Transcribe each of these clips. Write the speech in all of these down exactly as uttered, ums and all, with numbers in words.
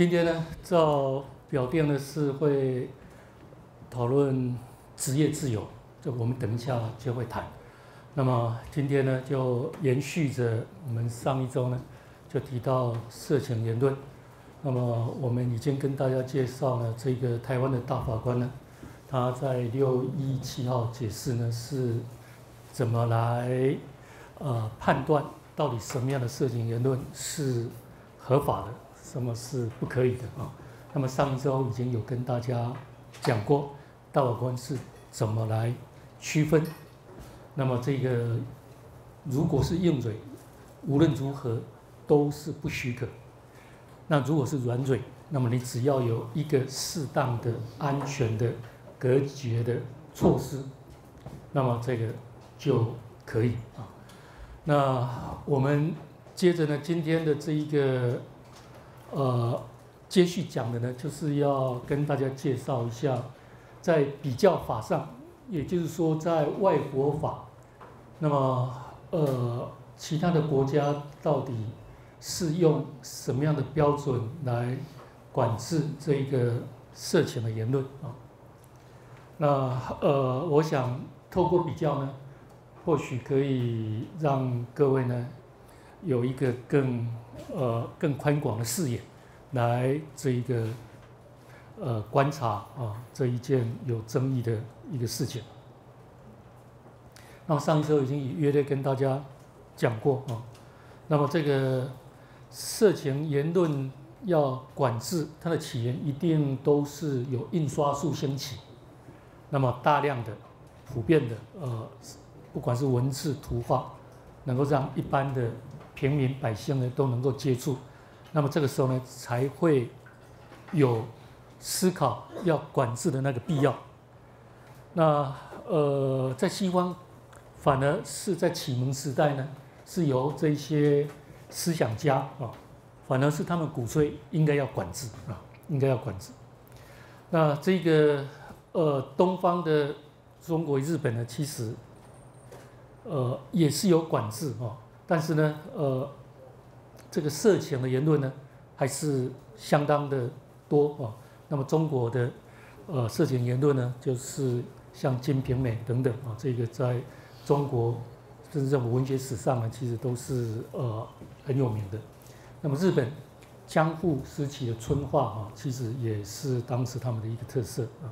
今天呢，照表定呢是会讨论职业自由，这我们等一下就会谈。那么今天呢，就延续着我们上一周呢，就提到色情言论。那么我们已经跟大家介绍了这个台湾的大法官呢，他在六一七号解释呢是怎么来呃判断到底什么样的色情言论是合法的，什么是不可以的啊？那么上一周已经有跟大家讲过，大法官是怎么来区分。那么这个如果是硬蕊，无论如何都是不许可。那如果是软蕊，那么你只要有一个适当的、安全的、隔绝的措施，那么这个就可以啊。那我们接着呢，今天的这一个呃接续讲的呢，就是要跟大家介绍一下，在比较法上，也就是说在外国法，那么呃其他的国家到底是用什么样的标准来管制这一个色情的言论啊？那呃，我想透过比较呢，或许可以让各位呢有一个更呃更宽广的视野，来这一个呃观察啊这一件有争议的一个事情。那么上一周已经约略跟大家讲过啊，那么这个色情言论要管制，它的起源一定都是有印刷术兴起，那么大量的、普遍的，呃，不管是文字、图画，能够让一般的平民百姓呢都能够接触，那么这个时候呢才会有思考要管制的那个必要。那呃，在西方反而是在启蒙时代呢，是由这些思想家啊，反而是他们鼓吹应该要管制啊，应该要管制。那这个呃，东方的中国、日本呢，其实呃也是有管制啊，但是呢，呃，这个色情的言论呢，还是相当的多啊。那么中国的呃色情言论呢，就是像《金瓶梅》等等啊，这个在中国甚至在文学史上呢，其实都是呃很有名的。那么日本江户时期的春画啊，其实也是当时他们的一个特色啊。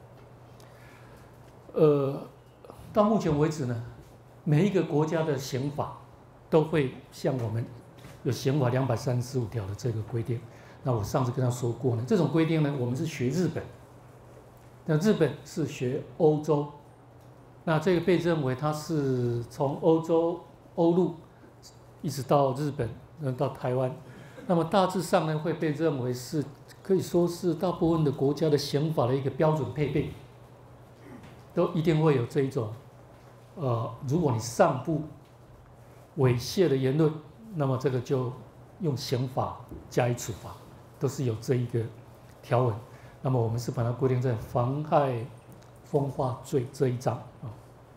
呃，到目前为止呢，每一个国家的刑法都会像我们有刑法两百三十五条的这个规定。那我上次跟他说过呢，这种规定呢，我们是学日本，那日本是学欧洲。那这个被认为它是从欧洲欧陆一直到日本，到台湾，那么大致上呢会被认为是可以说是大部分的国家的刑法的一个标准配备，都一定会有这一种，呃，如果你散布猥亵的言论，那么这个就用刑法加以处罚，都是有这一个条文。那么我们是把它规定在妨害风化罪这一章啊。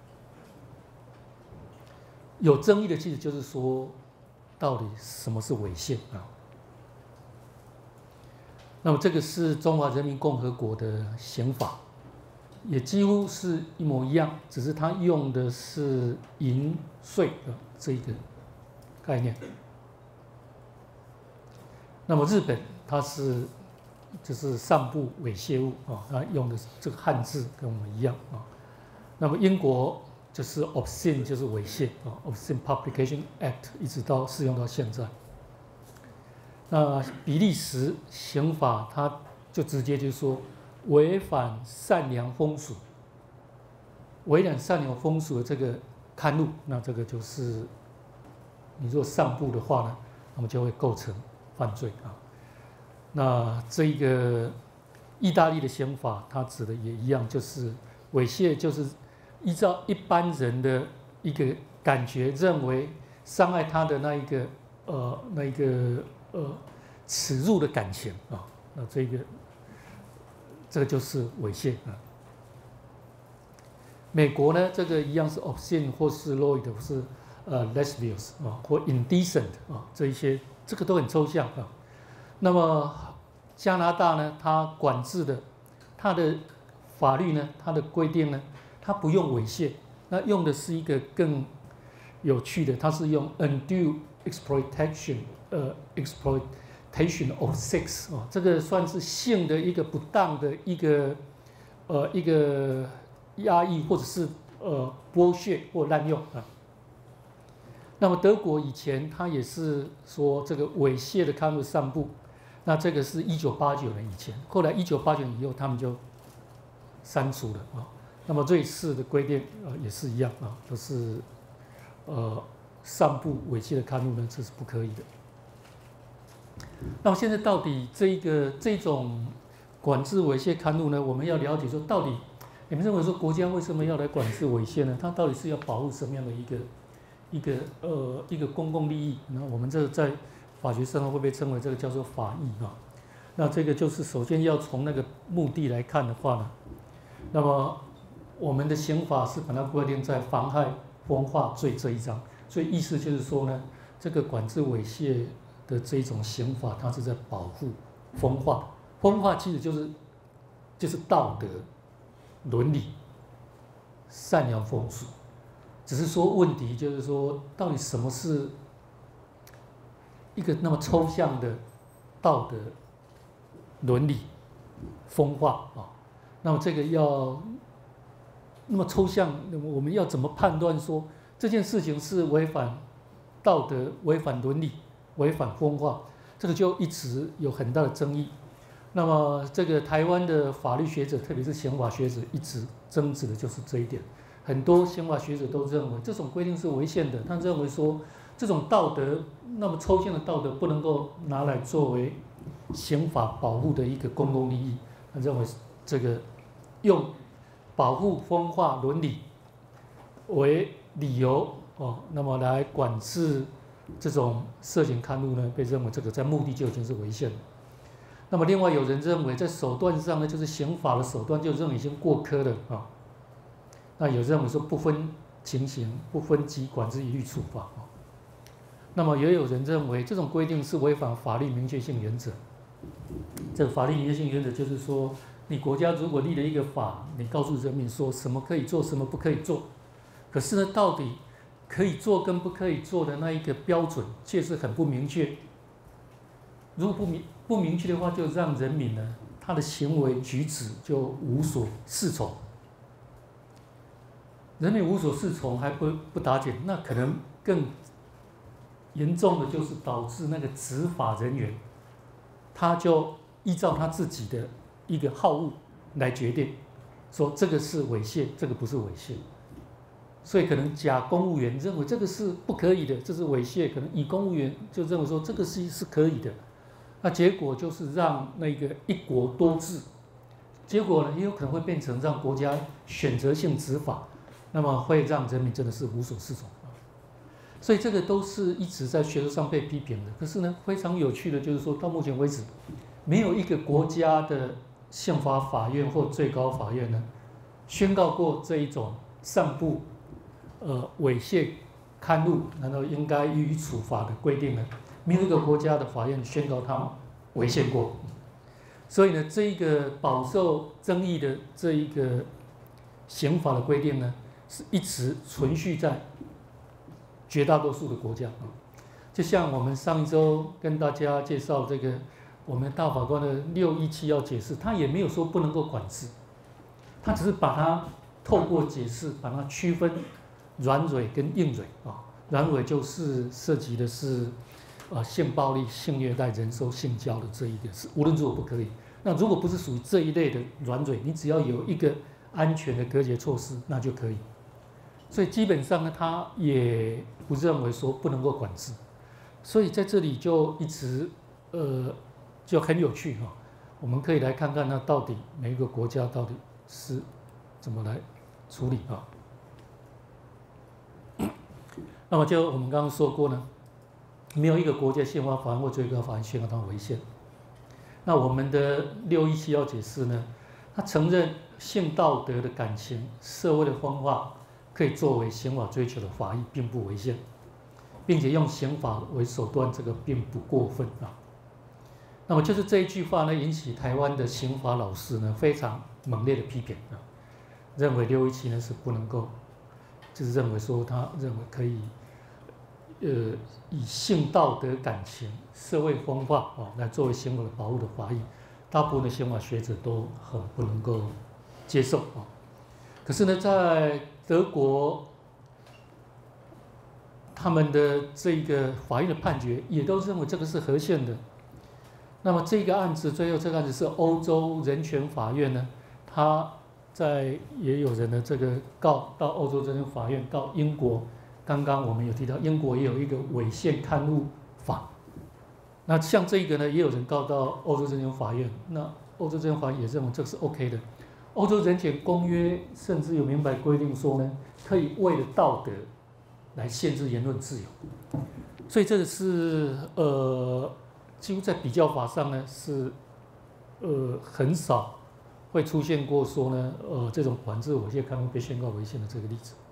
有争议的其实就是说，到底什么是猥亵啊？那么这个是中华人民共和国的刑法，也几乎是一模一样，只是它用的是淫秽的这一个概念。那么日本它是就是散布猥亵物啊，它用的这个汉字跟我们一样啊。那么英国就是 obscene 就是猥亵啊 ，Obscene Publication Act 一直到适用到现在。那比利时刑法它就直接就说违反善良风俗，违反善良风俗的这个刊物，那这个就是你如果散布的话呢，那么就会构成犯罪啊。那这个意大利的刑法，它指的也一样，就是猥亵，就是依照一般人的一个感觉，认为伤害他的那一个呃那一个呃耻辱的感情啊，那这个这个就是猥亵啊。美国呢，这个一样是 obscene 或是 lewd 或是呃 lascivious 啊，或 indecent 啊，这一些这个都很抽象啊。那么加拿大呢，它管制的，它的法律呢，它的规定呢，它不用猥亵，那用的是一个更有趣的，它是用 undue exploitation， 呃 exploitation of sex 哦，这个算是性的一个不当的一个呃一个压抑或者是呃剥削或滥用啊。那么德国以前它也是说这个猥亵的刊物散布，那这个是一九八九年以前，后来一九八九年以后他们就删除了啊。那么瑞士的规定呃也是一样啊，都是呃散布猥亵的刊物呢，这是不可以的。那么现在到底这个这种管制猥亵刊物呢，我们要了解说到底你们认为说国家为什么要来管制猥亵呢？它到底是要保护什么样的一个一个呃一个公共利益？那我们这个在法学上会被称为这个叫做法益啊。那这个就是首先要从那个目的来看的话呢，那么我们的刑法是把它规定在妨害风化罪这一章，所以意思就是说呢，这个管制猥亵的这一种刑法，它是在保护风化。风化其实就是就是道德、伦理、善良风俗，只是说问题就是说，到底什么是一个那么抽象的道德、伦理、风化啊？那么这个要那么抽象，我们要怎么判断说这件事情是违反道德、违反伦理、违反风化？这个就一直有很大的争议。那么这个台湾的法律学者，特别是刑法学者，一直争执的就是这一点。很多刑法学者都认为这种规定是违宪的，他认为说这种道德那么抽象的道德不能够拿来作为刑法保护的一个公共利益。他认为这个用保护风化伦理为理由哦，那么来管制这种色情刊物呢，被认为这个在目的就已经是违宪的。那么另外有人认为在手段上呢，就是刑法的手段就认为已经过苛了啊。那有认为说不分情形、不分级管制一律处罚啊。那么也有人认为这种规定是违反法律明确性原则。这个法律明确性原则就是说，你国家如果立了一个法，你告诉人民说什么可以做，什么不可以做，可是呢，到底可以做跟不可以做的那一个标准却是很不明确。如果不明不明确的话，就让人民呢，他的行为举止就无所适从。人民无所适从还不不打紧，那可能更严重的就是导致那个执法人员，他就依照他自己的一个好恶来决定，说这个是猥亵，这个不是猥亵。所以可能甲公务员认为这个是不可以的，这是猥亵，可能乙公务员就认为说这个是是可以的。那结果就是让那个一国多制，结果呢也有可能会变成让国家选择性执法，那么会让人民真的是无所适从。所以这个都是一直在学术上被批评的。可是呢，非常有趣的就是说到目前为止，没有一个国家的宪法法院或最高法院呢宣告过这一种散布呃猥亵刊物，难道应该予以处罚的规定呢？没有一个国家的法院宣告它违宪过。所以呢，这一个饱受争议的这一个刑法的规定呢，是一直存续在绝大多数的国家。就像我们上一周跟大家介绍这个我们大法官的六一七要解释，他也没有说不能够管制，他只是把它透过解释把它区分软蕊跟硬蕊啊。软蕊就是涉及的是呃性暴力、性虐待、人兽性交的这一个是无论如何不可以。那如果不是属于这一类的软蕊，你只要有一个安全的隔绝措施，那就可以。所以基本上呢，他也不认为说不能够管制。所以在这里就一直呃就很有趣哈，我们可以来看看那到底每一个国家到底是怎么来处理啊。那么就我们刚刚说过呢，没有一个国家宪法法院或最高法院宣告它违宪。那我们的六一七要解释呢，他承认性道德的感情、社会的风化可以作为刑法追求的法益，并不违宪，并且用刑法为手段，这个并不过分啊。 那么就是这一句话呢，引起台湾的刑法老师呢非常猛烈的批评啊，认为六一七呢是不能够，就是认为说他认为可以，呃，以性道德感情、社会风化啊来作为刑法的保护的法益，大部分的刑法学者都很不能够接受啊。可是呢，在德国，他们的这个法院的判决也都认为这个是合宪的。那么这个案子，最后这个案子是欧洲人权法院呢，他在也有人呢这个告到欧洲人权法院告英国。刚刚我们有提到，英国也有一个违宪刊物法。那像这个呢，也有人告到欧洲人权法院，那欧洲人权法院也认为这是 OK 的。欧洲人权公约甚至有明白规定说呢，可以为了道德来限制言论自由。所以这个是呃。几乎在比较法上呢，是呃很少会出现过说呢，呃这种管制猥亵刊物被宣告违宪的这个例子。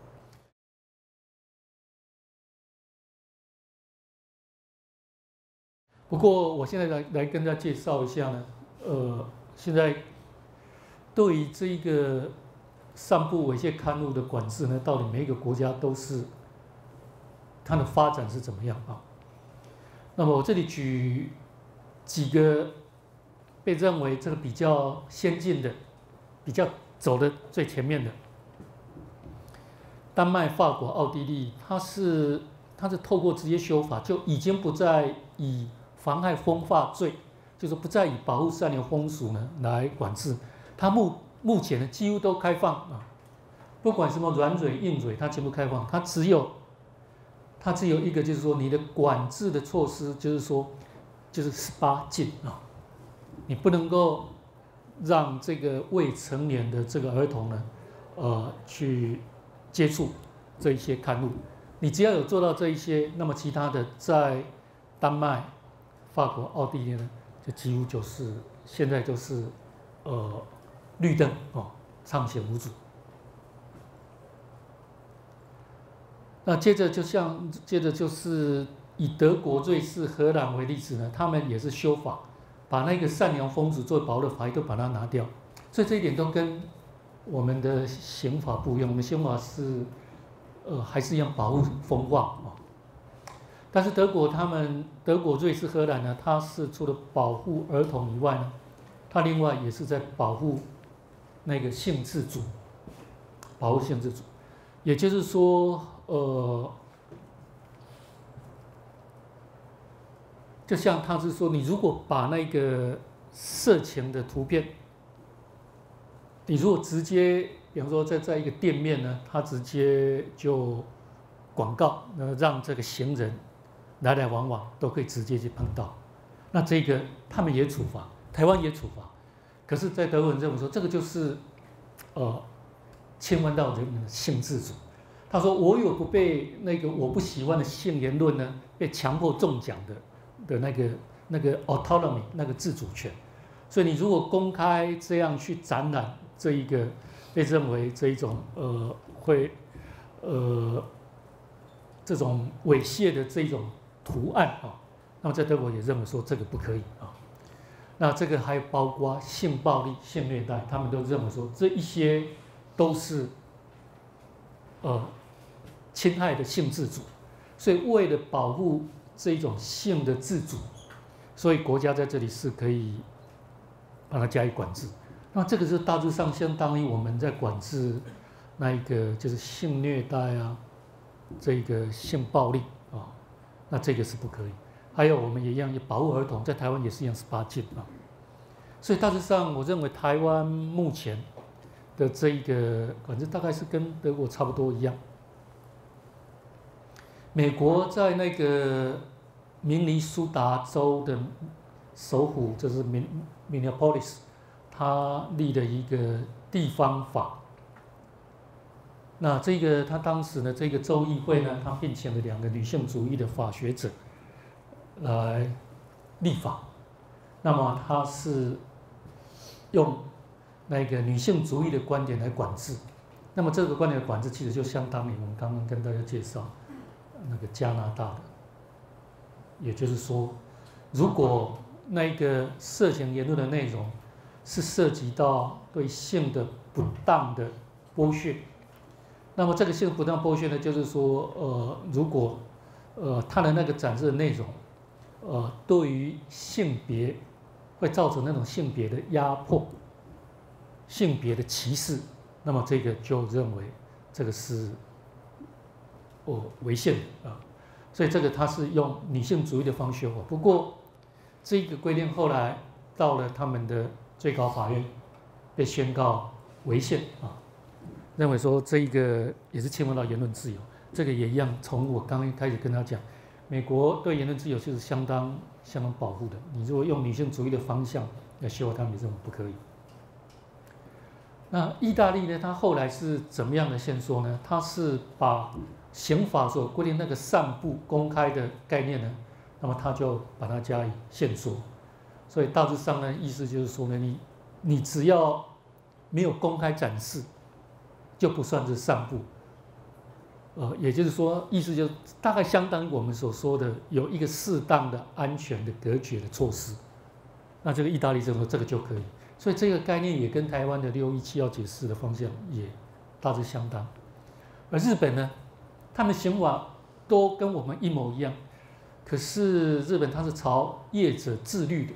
不过我现在来来跟大家介绍一下呢，呃，现在对于这一个散布猥亵刊物的管制呢，到底每一个国家都是它的发展是怎么样啊？那么我这里举几个被认为这个比较先进的、比较走的最前面的，丹麦、法国、奥地利，它是它是透过直接修法，就已经不再以妨害风化罪，就是不再以保护善良风俗呢来管制。它目目前呢几乎都开放啊，不管什么软嘴、硬嘴，它全部开放，它只有。它只有一个，就是说你的管制的措施，就是说，就是十八禁啊，你不能够让这个未成年的这个儿童呢，呃，去接触这一些刊物。你只要有做到这一些，那么其他的在丹麦、法国、奥地利呢，就几乎就是现在就是呃绿灯哦，畅行无阻。那接着就像接着就是以德国、瑞士、荷兰为例子呢，他们也是修法，把那个善良风俗作为保护的法益都把它拿掉，所以这一点都跟我们的刑法不一样。我们刑法是呃还是一样保护风化啊，但是德国他们德国、瑞士、荷兰呢，它是除了保护儿童以外呢，它另外也是在保护那个性自主，保护性自主，也就是说。呃，就像他是说，你如果把那个色情的图片，你如果直接，比方说在在一个店面呢，他直接就广告，呃，让这个行人来来往往都可以直接去碰到，那这个他们也处罚，台湾也处罚，可是，在德国人认为说，这个就是呃侵犯到人民的性自主。他说：“我有不被那个我不喜欢的性言论呢，被强迫中奖的的那个那个 autonomy 那个自主权。所以你如果公开这样去展览这一个被认为这一种呃会呃这种猥亵的这一种图案啊，那么在德国也认为说这个不可以啊。那这个还包括性暴力、性虐待，他们都认为说这一些都是呃。”侵害的性自主，所以为了保护这一种性的自主，所以国家在这里是可以把它加以管制。那这个是大致上相当于我们在管制那一个就是性虐待啊，这个性暴力啊，那这个是不可以。还有我们也一样，保护儿童，在台湾也是一样十八禁啊。所以大致上，我认为台湾目前的这一个管制大概是跟德国差不多一样。美国在那个明尼苏达州的首府，就是 Minneapolis， 他立了一个地方法。那这个他当时呢，这个州议会呢，他聘请了两个女性主义的法学者来立法。那么他是用那个女性主义的观点来管制。那么这个观点的管制，其实就相当于我们刚刚跟大家介绍。那个加拿大的，也就是说，如果那个色情言论的内容是涉及到对性的不当的剥削。那么这个性不当剥削呢，就是说，呃，如果呃他的那个展示的内容，呃，对于性别会造成那种性别的压迫、性别的歧视，那么这个就认为这个是哦违宪的啊。所以这个他是用女性主义的方式修法。不过这个规定后来到了他们的最高法院，被宣告违宪啊，认为说这一个也是侵犯到言论自由。这个也一样，从我刚刚开始跟他讲，美国对言论自由就是相当相当保护的。你如果用女性主义的方向来修法，他们也认为不可以。那意大利呢？它后来是怎么样的限缩呢？它是把刑法所规定那个散布公开的概念呢，那么它就把它加以限缩。所以大致上呢，意思就是说呢，你你只要没有公开展示，就不算是散布。呃，也就是说，意思就大概相当于我们所说的有一个适当的安全的隔绝的措施。那这个意大利政府这个就可以。所以这个概念也跟台湾的六一七要解释的方向也大致相当。而日本呢，他们刑法都跟我们一模一样，可是日本它是朝业者自律的，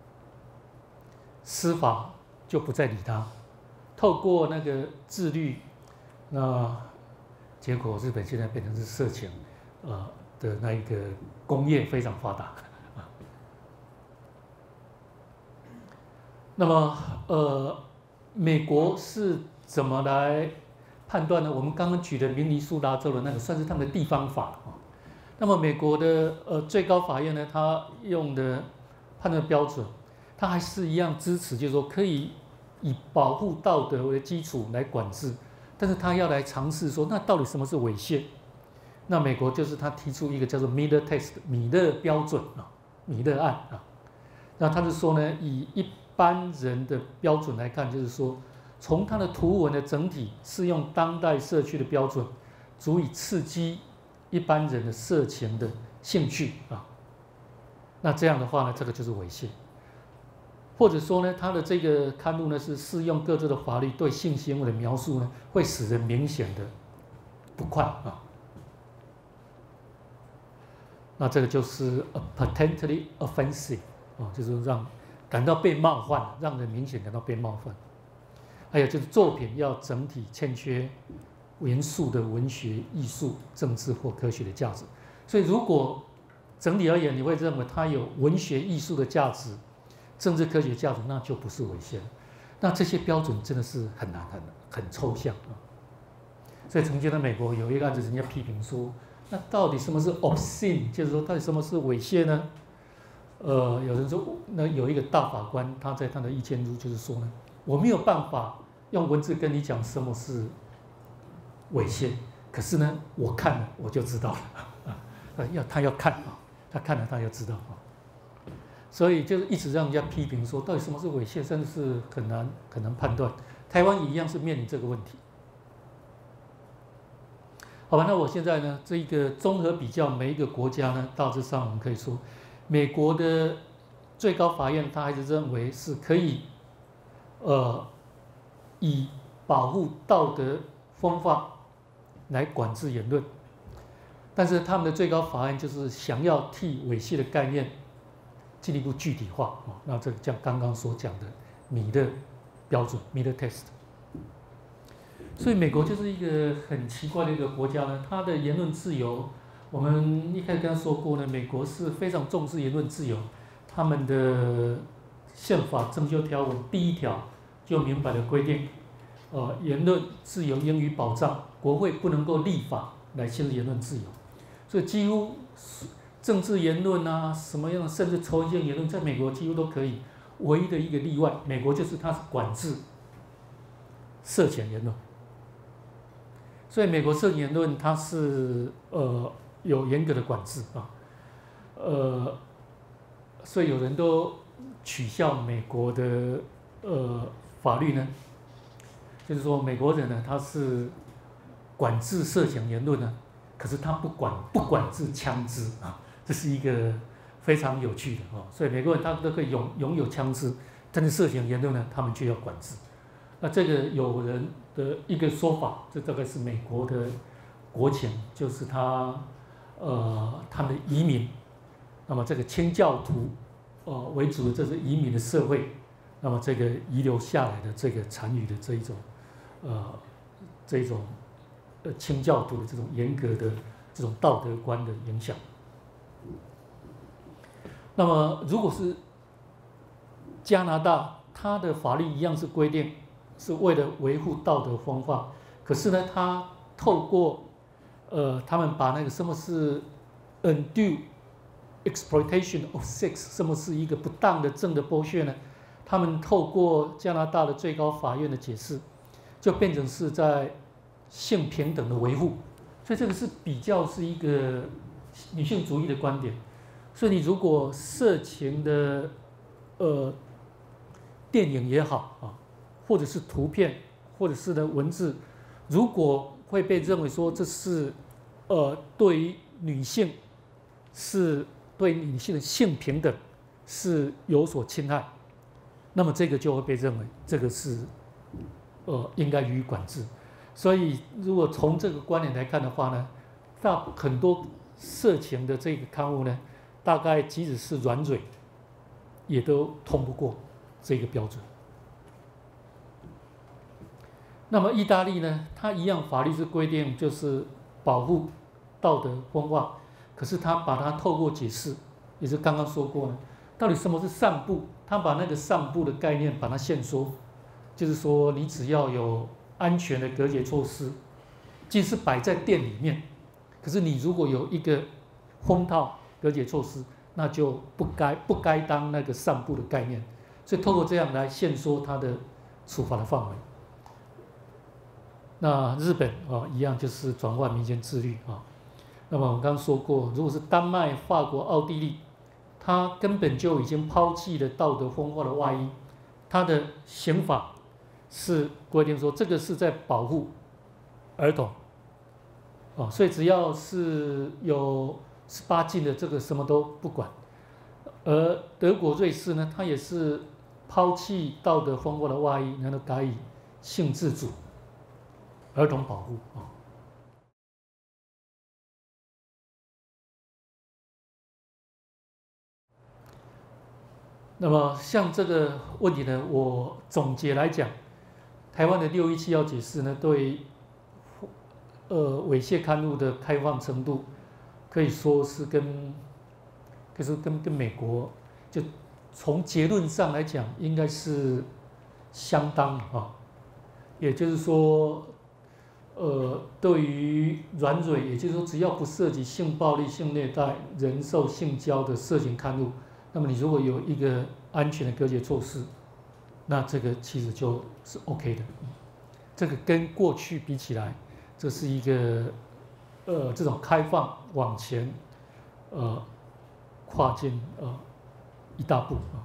司法就不再理他，透过那个自律，那结果日本现在变成是色情，呃的那一个工业非常发达。那么，呃，美国是怎么来判断呢？我们刚刚举的明尼苏达州的那个算是他们的地方法啊。那么美国的呃最高法院呢，他用的判断标准，他还是一样支持，就是说可以以保护道德为基础来管制，但是他要来尝试说，那到底什么是猥亵？那美国就是他提出一个叫做 Miller Test 米勒标准啊，米勒案啊。那他是说呢，以一一般人的标准来看，就是说，从它的图文的整体适用当代社区的标准，足以刺激一般人的色情的兴趣啊。那这样的话呢，这个就是猥亵。或者说呢，它的这个刊物呢是适用各自的法律对性行为的描述呢，会使人明显的不快啊。那这个就是 a potentially offensive 啊，就是让感到被冒犯，让人明显感到被冒犯。还有就是作品要整体欠缺严肃的文学、艺术、政治或科学的价值。所以，如果整体而言，你会认为它有文学、艺术的价值、政治科学价值，那就不是猥亵了。那这些标准真的是很难、很很抽象啊。所以，曾经在美国有一个案子，人家批评说，那到底什么是 obscene？ 就是说，到底什么是猥亵呢？呃，有人说，那有一个大法官，他在他的意见书就是说呢，我没有办法用文字跟你讲什么是猥亵，可是呢，我看了我就知道了啊，要他要看啊，他看了他就知道啊，所以就是一直让人家批评说，到底什么是猥亵，真的是很难很难判断。台湾一样是面临这个问题。好吧，那我现在呢，这一个综合比较每一个国家呢，大致上我们可以说。美国的最高法院，他还是认为是可以，呃，以保护道德风范来管制言论，但是他们的最高法院就是想要替猥亵的概念进一步具体化啊。那这个像刚刚所讲的米勒标准 （Miller Test）。所以美国就是一个很奇怪的一个国家呢，它的言论自由。我们一开始跟他说过呢，美国是非常重视言论自由，他们的宪法增修条文第一条就明白的规定，呃，言论自由应予保障，国会不能够立法来限制言论自由，所以几乎政治言论啊，什么样的甚至仇恨性言论，在美国几乎都可以。唯一的一个例外，美国就是它是管制色情言论，所以美国色情言论它是呃。有严格的管制啊，呃，所以有人都取笑美国的呃法律呢，就是说美国人呢他是管制色情言论呢，可是他不管不管制枪支啊，这是一个非常有趣的哦。所以美国人他都可以拥拥有枪支，但是色情言论呢，他们就要管制。那这个有人的一个说法，这大概是美国的国情，就是他呃他们的移民，那么这个清教徒呃为主的这是移民的社会，那么这个遗留下来的这个残余的这一种呃这一种呃清教徒的这种严格的这种道德观的影响。那么如果是加拿大，它的法律一样是规定是为了维护道德风范，可是呢，它透过呃，他们把那个什么是 undue exploitation of sex， 什么是一个不当的正的剥削呢？他们透过加拿大的最高法院的解释，就变成是在性平等的维护，所以这个是比较是一个女性主义的观点。所以你如果色情的呃电影也好啊，或者是图片，或者是的文字，如果会被认为说这是呃对于女性是对女性的性平等是有所侵害，那么这个就会被认为这个是呃应该予以管制。所以如果从这个观点来看的话呢，大很多色情的这个刊物呢，大概即使是软蕊，也都通不过这个标准。那么意大利呢，它一样法律是规定就是保护道德风范，可是它把它透过解释，也是刚刚说过呢，到底什么是散布？它把那个散布的概念把它限缩，就是说你只要有安全的隔绝措施，即使摆在店里面，可是你如果有一个封套隔绝措施，那就不该不该当那个散布的概念，所以透过这样来限缩它的处罚的范围。那日本啊一样就是转换民间自律啊。那么我们刚刚说过，如果是丹麦、法国、奥地利，它根本就已经抛弃了道德风化的外衣，它的刑法是规定说这个是在保护儿童啊，所以只要是有十八禁的这个什么都不管。而德国、瑞士呢，它也是抛弃道德风化的外衣，然后改以性自主、儿童保护啊。那么像这个问题呢，我总结来讲，台湾的六一七要解释呢，对呃猥亵刊物的开放程度，可以说是跟，可以说跟跟美国，就从结论上来讲，应该是相当啊。也就是说，呃，对于软蕊，也就是说，只要不涉及性暴力、性虐待、人兽性交的色情刊物，那么你如果有一个安全的隔绝措施，那这个其实就是 OK 的。这个跟过去比起来，这是一个呃这种开放往前呃跨进呃一大步啊。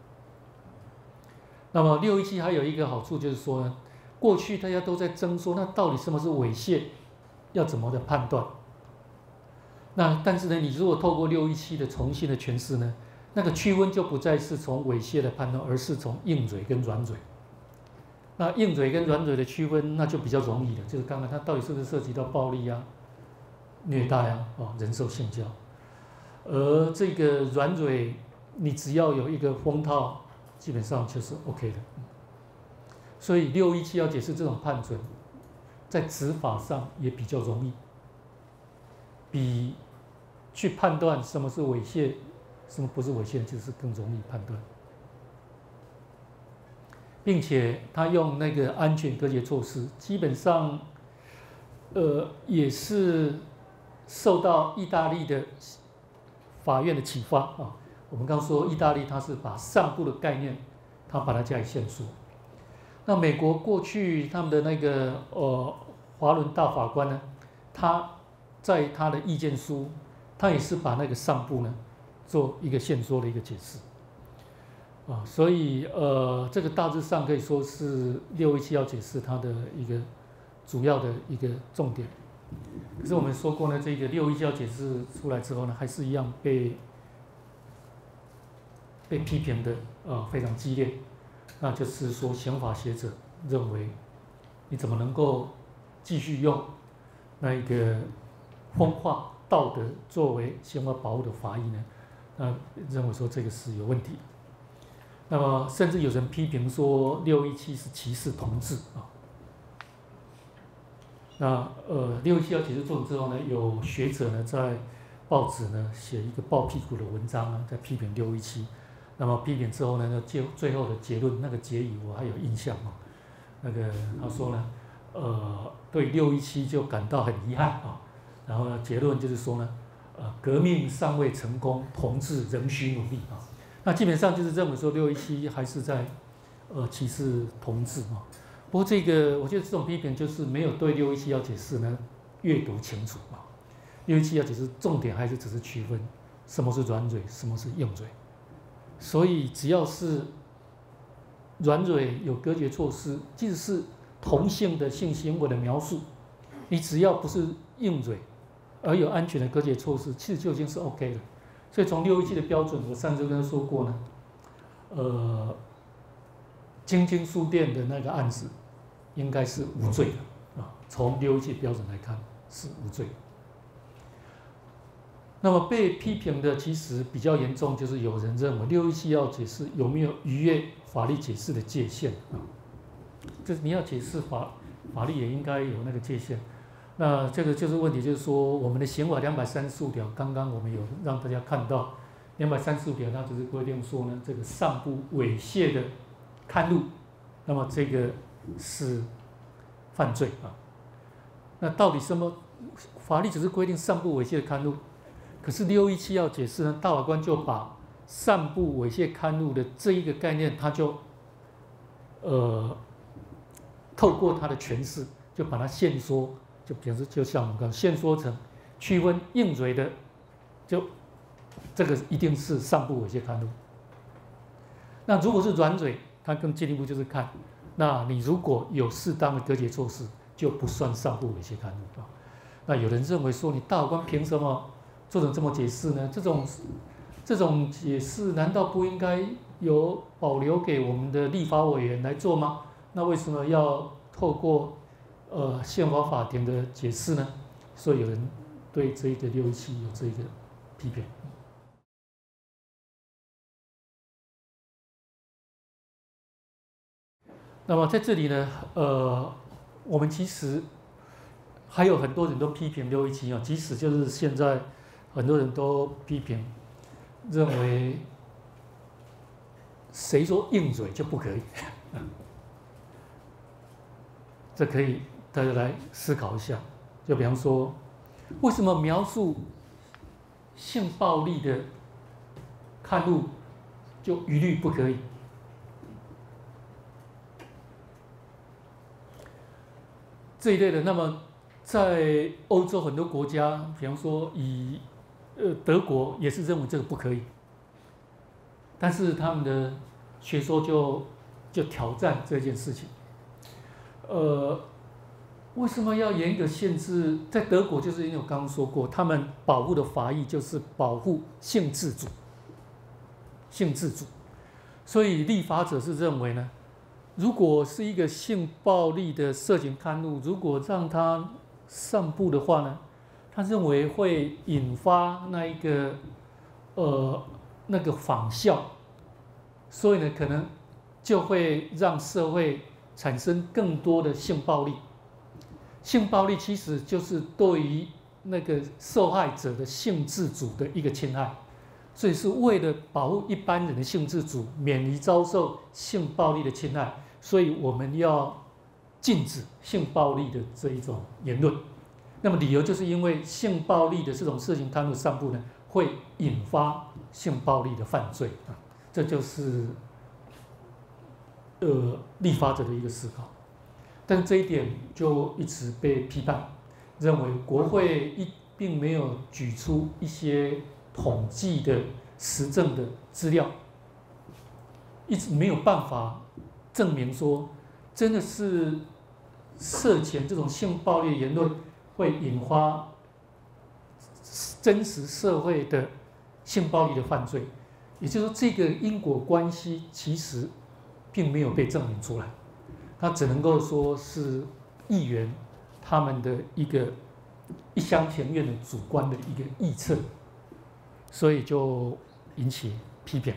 那么六一七还有一个好处就是说呢，过去大家都在争说，那到底什么是猥亵，要怎么的判断？那但是呢，你如果透过六一七的重新的诠释呢，那个区分就不再是从猥亵的判断，而是从硬蕊跟软蕊。那硬蕊跟软蕊的区分，那就比较容易了，就是刚才它到底是不是涉及到暴力啊、虐待啊、哦、人兽性交，而这个软蕊，你只要有一个封套，基本上就是 OK 的。所以六一七要解释这种判准，在执法上也比较容易，比去判断什么是猥亵，什么不是猥亵，就是更容易判断。并且他用那个安全隔绝措施，基本上，呃，也是受到意大利的法院的启发啊。我们刚说意大利，它是把散布的概念，它把它加以限缩。那美国过去他们的那个呃华伦大法官呢，他在他的意见书，他也是把那个散布呢做一个限缩的一个解释。啊，所以呃，这个大致上可以说是六一七要解释它的一个主要的一个重点。可是我们说过呢，这个六一七要解释出来之后呢，还是一样被被批评的呃非常激烈，那就是说刑法学者认为，你怎么能够继续用那一个风化道德作为刑法保护的法益呢？那认为说这个是有问题。那么甚至有人批评说六一七是歧视同志啊。那呃六一七要解释作品之后呢，有学者呢在报纸呢写一个爆屁股的文章呢，在批评六一七。那么批评之后呢，那结最后的结论那个结语我还有印象啊。那个他说呢，呃对六一七就感到很遗憾啊。然后呢结论就是说呢，呃革命尚未成功，同志仍需努力啊。那基本上就是认为说六一七还是在呃歧视同志啊。不过这个我觉得这种批评就是没有对六一七要解释呢阅读清楚啊。六一七要解释重点还是只是区分什么是软蕊，什么是硬蕊。所以只要是软蕊有隔绝措施，即使是同性的性行为的描述，你只要不是硬蕊，而有安全的隔绝措施，其实就已经是 OK 的。所以从六一七的标准，我上次跟他说过呢，呃，京津书店的那个案子应该是无罪的啊。从六一七标准来看是无罪的。那么被批评的其实比较严重，就是有人认为六一七要解释有没有逾越法律解释的界限啊，就是你要解释法法律也应该有那个界限。那这个就是问题，就是说我们的刑法两百三十五条，刚刚我们有让大家看到，两百三十五条它只是规定说呢，这个散布猥亵的刊物，那么这个是犯罪啊。那到底什么法律只是规定散布猥亵的刊物？可是六一七要解释呢，大法官就把散布猥亵刊物的这一个概念，他就呃透过他的诠释，就把它限缩，就比如说就像我们刚限缩成区分硬蕊的，就这个一定是散布猥亵刊物。那如果是软蕊，它更进一步就是看，那你如果有适当的隔绝措施，就不算散布猥亵刊物啊。那有人认为说，你大法官凭什么做成这么解释呢？这种这种解释难道不应该有保留给我们的立法委员来做吗？那为什么要透过呃宪法法庭的解释呢？所以有人对这一个六一七有这一个批评。那么在这里呢，呃，我们其实还有很多人都批评六一七啊，即使就是现在。很多人都批评，认为谁说硬蕊就不可以？这可以大家来思考一下。就比方说，为什么描述性暴力的刊物就一律不可以？这一类的，那么在欧洲很多国家，比方说以呃，德国也是认为这个不可以，但是他们的学说就就挑战这件事情。呃，为什么要严格限制？在德国，就是因为我刚刚说过，他们保护的法益就是保护性自主，性自主。所以立法者是认为呢，如果是一个性暴力的色情刊物，如果让它散布的话呢？他认为会引发那一个呃那个仿效，所以呢，可能就会让社会产生更多的性暴力。性暴力其实就是对于那个受害者的性自主的一个侵害，所以是为了保护一般人的性自主，免于遭受性暴力的侵害，所以我们要禁止性暴力的这一种言论。那么理由就是因为性暴力的这种色情刊物散布呢，会引发性暴力的犯罪啊，这就是呃立法者的一个思考。但这一点就一直被批判，认为国会一并没有举出一些统计的实证的资料，一直没有办法证明说真的是涉嫌这种性暴力的言论会引发真实社会的性暴力的犯罪， 也就是说，这个因果关系其实并没有被证明出来，它只能够说是议员他们的一个一厢情愿的主观的一个臆测，所以就引起批评。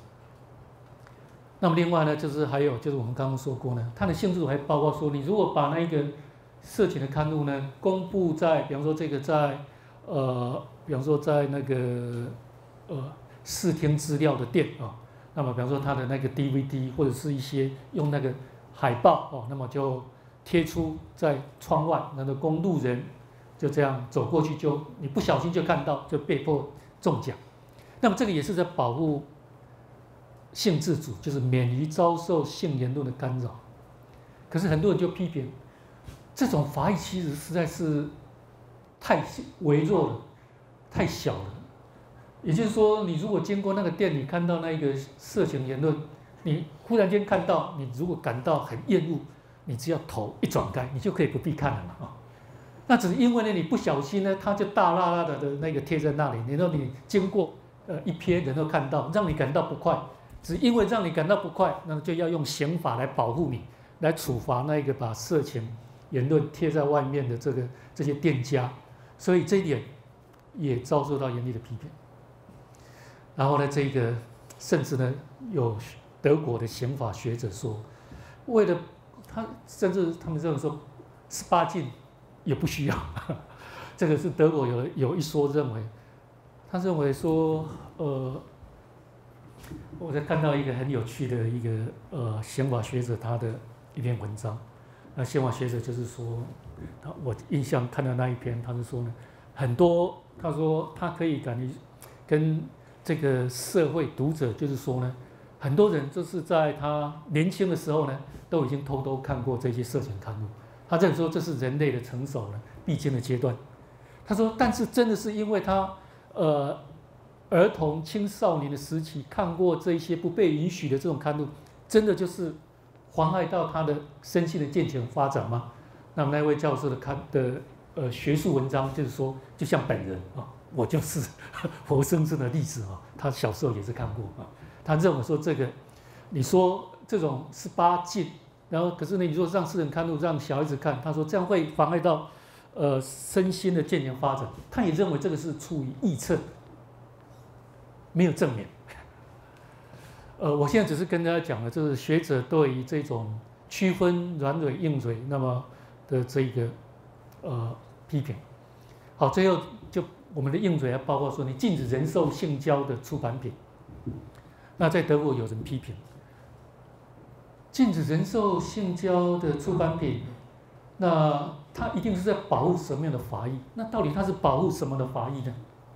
那么另外呢，就是还有就是我们刚刚说过呢，它的性质还包括说，你如果把那个色情的刊物呢公布在，比方说这个在呃，比方说在那个呃视听资料的店啊，那么比方说它的那个 D V D 或者是一些用那个海报哦，那么就贴出在窗外，那个公路人就这样走过去就，你不小心就看到，就被迫中奖。那么这个也是在保护性自主，就是免于遭受性言论的干扰。可是很多人就批评，这种法益其实实在是太微弱了，太小了。也就是说，你如果经过那个店，你看到那个色情言论，你忽然间看到，你如果感到很厌恶，你只要头一转开，你就可以不必看了嘛啊。那只是因为呢，你不小心呢，它就大辣辣的的那个贴在那里，然后你经过呃一瞥人都看到，让你感到不快。只因为让你感到不快，那就要用刑法来保护你，来处罚那个把色情言论贴在外面的这个这些店家，所以这一点也遭受到严厉的批评。然后呢，这个甚至呢，有德国的刑法学者说，为了他，甚至他们认为说，十八禁也不需要。这个是德国有有一说认为，他认为说，呃。我在看到一个很有趣的一个呃刑法学者他的一篇文章，那刑法学者就是说，他我印象看到那一篇，他是说呢，很多他说他可以感觉跟这个社会读者就是说呢，很多人就是在他年轻的时候呢，都已经偷偷看过这些色情刊物，他认为说这是人类的成熟呢必经的阶段。他说，但是真的是因为他呃。儿童、青少年的时期看过这些不被允许的这种刊物，真的就是妨碍到他的身心的健全发展吗？那么那位教授的刊的呃学术文章就是说，就像本人啊，我就是活生生的例子啊，他小时候也是看过啊。他认为说这个，你说这种十八禁，然后可是呢，你说让私人刊物让小孩子看，他说这样会妨碍到呃身心的健全发展，他也认为这个是出于臆测。没有正面，呃，我现在只是跟大家讲了，就是学者对于这种区分软蕊、硬蕊，那么的这个呃批评。好，最后就我们的硬蕊还包括说，你禁止人兽性交的出版品。那在德国有人批评，禁止人兽性交的出版品，那它一定是在保护什么样的法益？那到底它是保护什么的法益呢？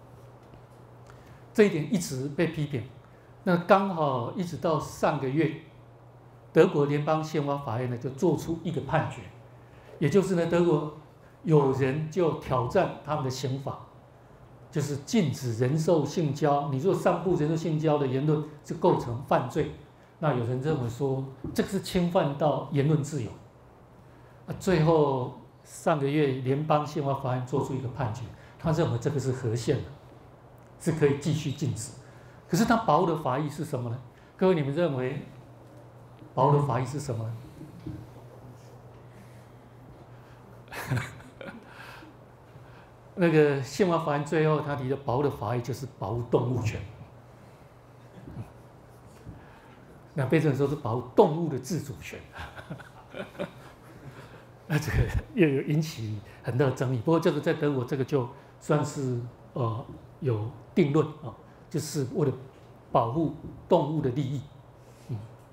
这一点一直被批评，那刚好一直到上个月，德国联邦宪法法院呢就做出一个判决，也就是呢，德国有人就挑战他们的刑法，就是禁止人兽性交。你如果散布人兽性交的言论是构成犯罪，那有人认为说这个是侵犯到言论自由。最后上个月联邦宪法法院做出一个判决，他认为这个是合宪的。是可以继续禁止，可是它保护的法益是什么呢？各位，你们认为保护的法益是什么呢？那个宪法法院最后他提的保护的法益就是保护动物权，那被认为说是保护动物的自主权，那这个又有引起很大的争议。不过这个在德国这个就算是呃有定论啊，就是为了保护动物的利益。嗯，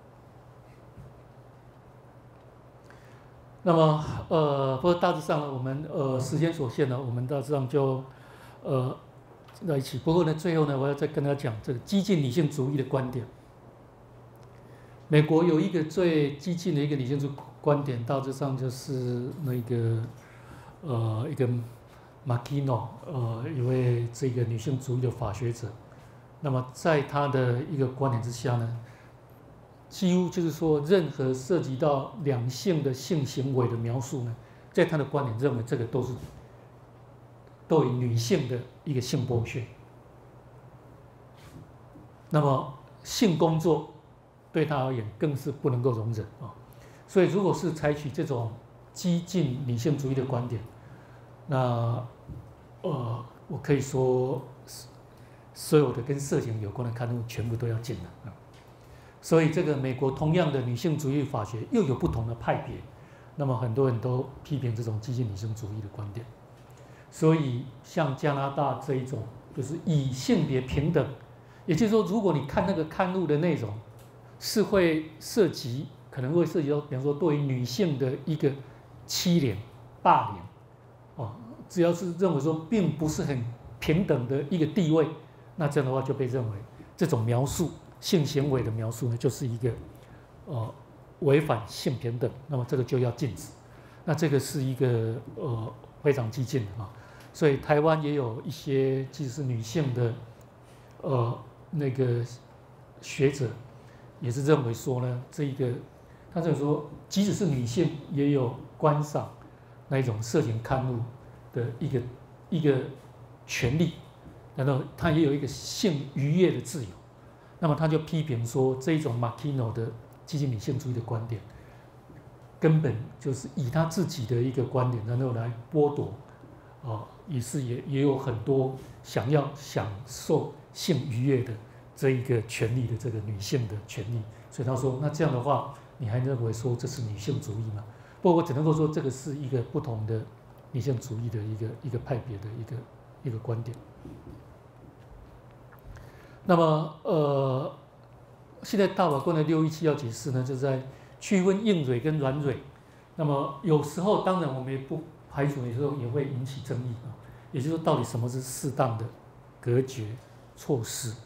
那么呃，不过大致上呢，我们呃时间所限呢，我们大致上就呃在一起。不过呢，最后呢，我要再跟大家讲这个激进女性主义的观点。美国有一个最激进的一个女性主义观点，大致上就是那个呃一个。马基诺，呃，一位这个女性主义的法学者，那么在他的一个观点之下呢，几乎就是说，任何涉及到两性的性行为的描述呢，在他的观点认为这个都是对女性的一个性剥削。 那么性工作对他而言更是不能够容忍啊。所以如果是采取这种激进女性主义的观点，那呃，我可以说所有的跟色情有关的刊物全部都要禁了啊。所以这个美国同样的女性主义法学又有不同的派别，那么很多人都批评这种激进女性主义的观点。所以像加拿大这一种，就是以性别平等，也就是说，如果你看那个刊物的内容，是会涉及，可能会涉及到，比方说对于女性的一个欺凌、霸凌，哦，只要是认为说并不是很平等的一个地位，那这样的话就被认为这种描述性行为的描述呢，就是一个呃违反性平等，那么这个就要禁止。那这个是一个呃非常激进的啊，所以台湾也有一些即使是女性的呃那个学者，也是认为说呢，这一个他认为说，即使是女性也有观赏那一种色情刊物的一个一个权利，然后他也有一个性愉悦的自由。那么他就批评说，这一种 Makino 的激进女性主义的观点，根本就是以他自己的一个观点，然后来剥夺，啊，于是也也有很多想要享受性愉悦的这一个权利的这个女性的权利。所以他说，那这样的话，你还认为说这是女性主义吗？不过我只能够说，这个是一个不同的女性主义的一个一个派别的一个一个观点。那么，呃，现在大法官的六一七要解释呢，就是在区分硬蕊跟软蕊。那么有时候，当然我们也不排除，有时候也会引起争议啊。也就是说，到底什么是适当的隔绝措施？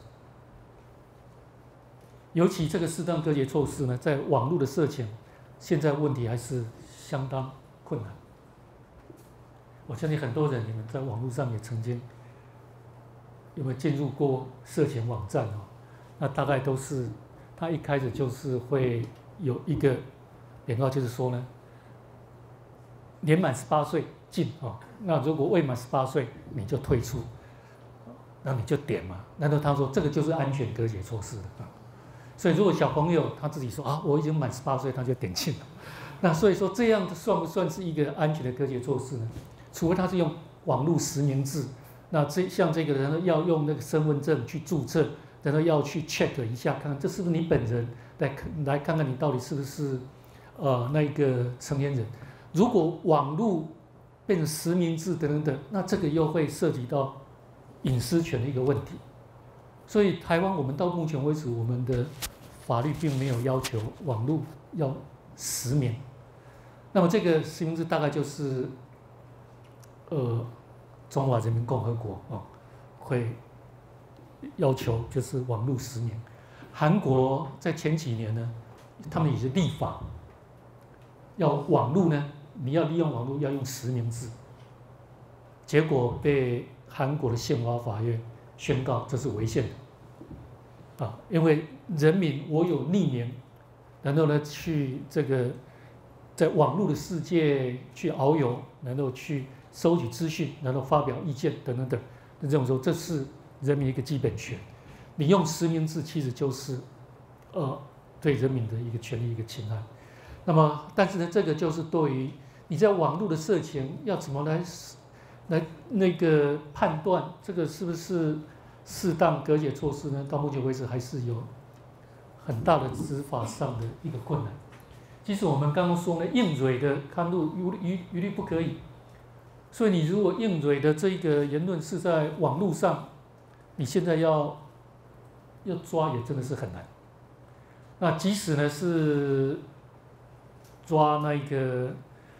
尤其这个适当隔绝措施呢，在网络的色情，现在问题还是相当困难。我相信很多人，你们在网络上也曾经有没有进入过色情网站哦？那大概都是，他一开始就是会有一个广告，就是说呢，年满十八岁进哦，那如果未满十八岁你就退出，那你就点嘛。那他说这个就是安全隔绝措施的啊。所以如果小朋友他自己说啊，我已经满十八岁，他就点进了。那所以说这样算不算是一个安全的隔绝措施呢？除非他是用网络实名制。那这像这个人要用那个身份证去注册，然后要去 check 一下，看看这是不是你本人，来来看看你到底是不是呃那个成年人。如果网络变成实名制等等等，那这个又会涉及到隐私权的一个问题。所以台湾我们到目前为止，我们的法律并没有要求网络要实名。那么这个实名制大概就是呃。中华人民共和国哦，会要求就是网络实名。韩国在前几年呢，他们也是立法，要网络呢，你要利用网络要用实名制，结果被韩国的宪法法院宣告这是违宪的啊，因为人民我有匿名，然后呢去这个在网络的世界去遨游，然后去收集资讯，然后发表意见等等等，那这种时候，这是人民一个基本权。你用实名制，其实就是，呃，对人民的一个权利一个侵害。那么，但是呢，这个就是对于你在网络的色情要怎么来来那个判断这个是不是适当隔绝措施呢？到目前为止还是有很大的执法上的一个困难。即使我们刚刚说呢，硬蕊的刊物一一律不可以。所以你如果硬蕊的这个言论是在网络上，你现在要要抓也真的是很难。那即使呢是抓那个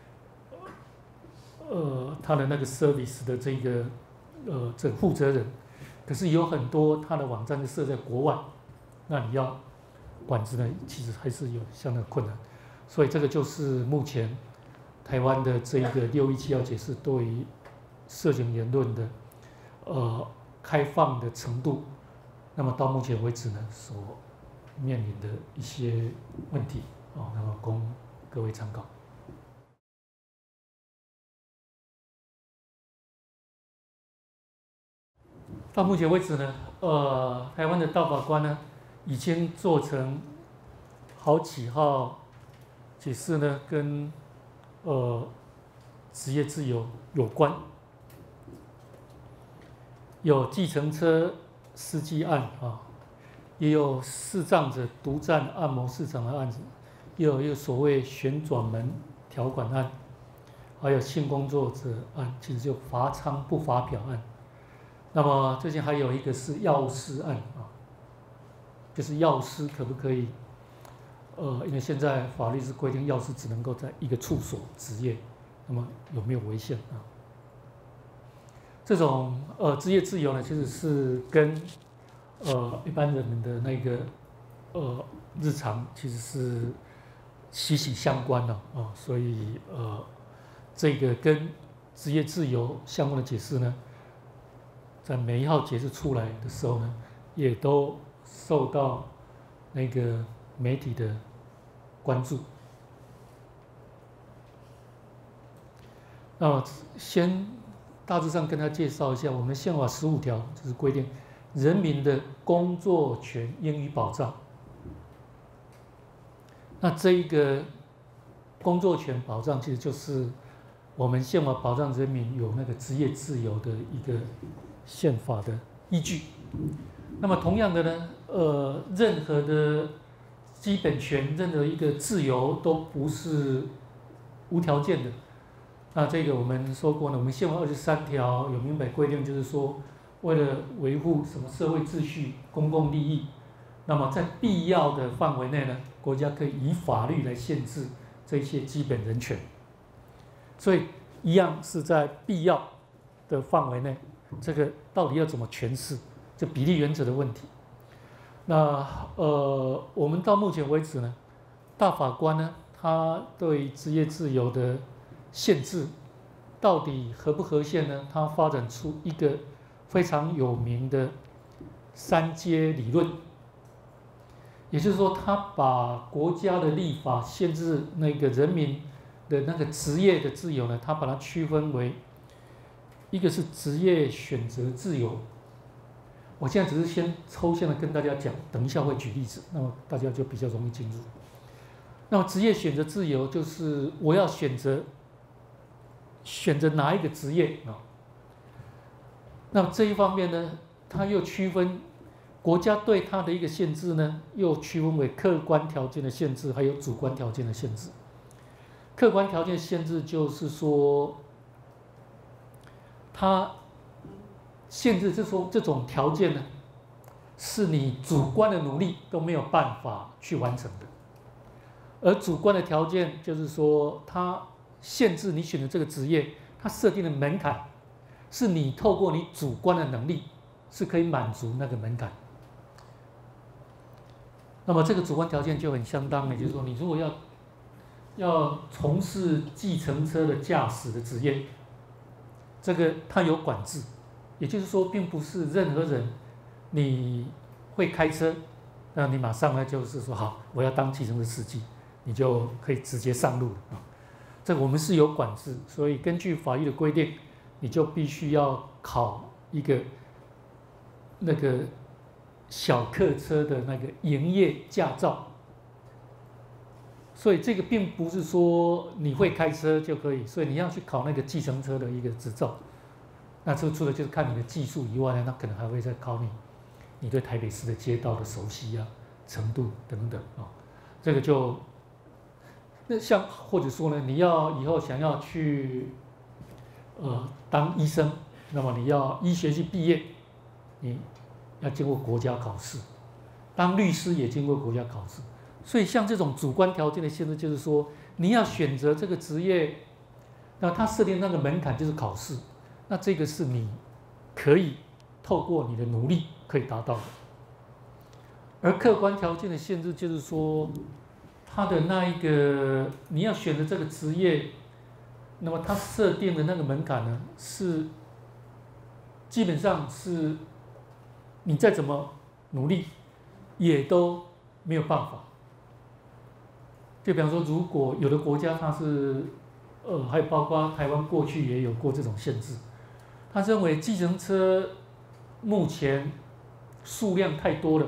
呃他的那个 service 的这个呃这个负责人，可是有很多他的网站是设在国外，那你要管制呢，其实还是有相当困难。所以这个就是目前台湾的这一个六一七要解释对于色情言论的呃开放的程度，那么到目前为止呢，所面临的一些问题哦，那么供各位参考。 到目前为止呢，呃，台湾的道法官呢，已经做成好几号解释呢，跟呃职业自由有关，有计程车司机案啊，也有视障者独占按摩市场的案子，也有一个所谓旋转门条款案，还有性工作者案，其实就罚娼不罚表案。那么最近还有一个是药师案啊，就是药师可不可以？呃，因为现在法律是规定药师只能够在一个处所执业，那么有没有违宪啊？这种呃职业自由呢，其实是跟呃一般人们的那个呃日常其实是息息相关的啊，所以呃这个跟职业自由相关的解释呢，在每一号解释出来的时候呢，也都受到那个媒体的关注。那么先大致上跟他介绍一下，我们宪法十五条就是规定人民的工作权应予保障。那这一个工作权保障，其实就是我们宪法保障人民有那个职业自由的一个宪法的依据。那么同样的呢，呃，任何的基本权、任何一个自由都不是无条件的。那这个我们说过呢，我们宪法二十三条有明白规定，就是说，为了维护什么社会秩序、公共利益，那么在必要的范围内呢，国家可以以法律来限制这些基本人权。所以一样是在必要的范围内，这个到底要怎么诠释？这比例原则的问题。那呃，我们到目前为止呢，大法官呢，他对职业自由的限制到底合不合宪呢？他发展出一个非常有名的三阶理论，也就是说，他把国家的立法限制那个人民的那个职业的自由呢，他把它区分为一个是职业选择自由。我现在只是先抽象的跟大家讲，等一下会举例子，那么大家就比较容易进入。那么职业选择自由就是我要选择选择哪一个职业啊？那么这一方面呢，它又区分国家对它的一个限制呢，又区分为客观条件的限制，还有主观条件的限制。客观条件限制就是说，它限制就是说这种条件呢，是你主观的努力都没有办法去完成的。而主观的条件就是说，它限制你选择这个职业，它设定的门槛，是你透过你主观的能力是可以满足那个门槛。那么这个主观条件就很相当的，就是说，你如果要要从事计程车的驾驶的职业，这个它有管制，也就是说，并不是任何人你会开车，那你马上呢就是说好，我要当计程车司机，你就可以直接上路了啊。这个我们是有管制，所以根据法律的规定，你就必须要考一个那个小客车的那个营业驾照。所以这个并不是说你会开车就可以，所以你要去考那个计程车的一个执照。那这除了就是看你的技术以外呢，那可能还会再考你你对台北市的街道的熟悉啊、程度等等啊。这个就那像或者说呢，你要以后想要去呃当医生，那么你要医学系毕业，你要经过国家考试；当律师也经过国家考试。所以像这种主观条件的限制，就是说你要选择这个职业，那它设定那个门槛就是考试。那这个是你可以透过你的努力可以达到的，而客观条件的限制就是说，它的那一个你要选择这个职业，那么它设定的那个门槛呢，是基本上是你再怎么努力也都没有办法。就比方说，如果有的国家它是呃，还有包括台湾过去也有过这种限制。他认为计程车目前数量太多了。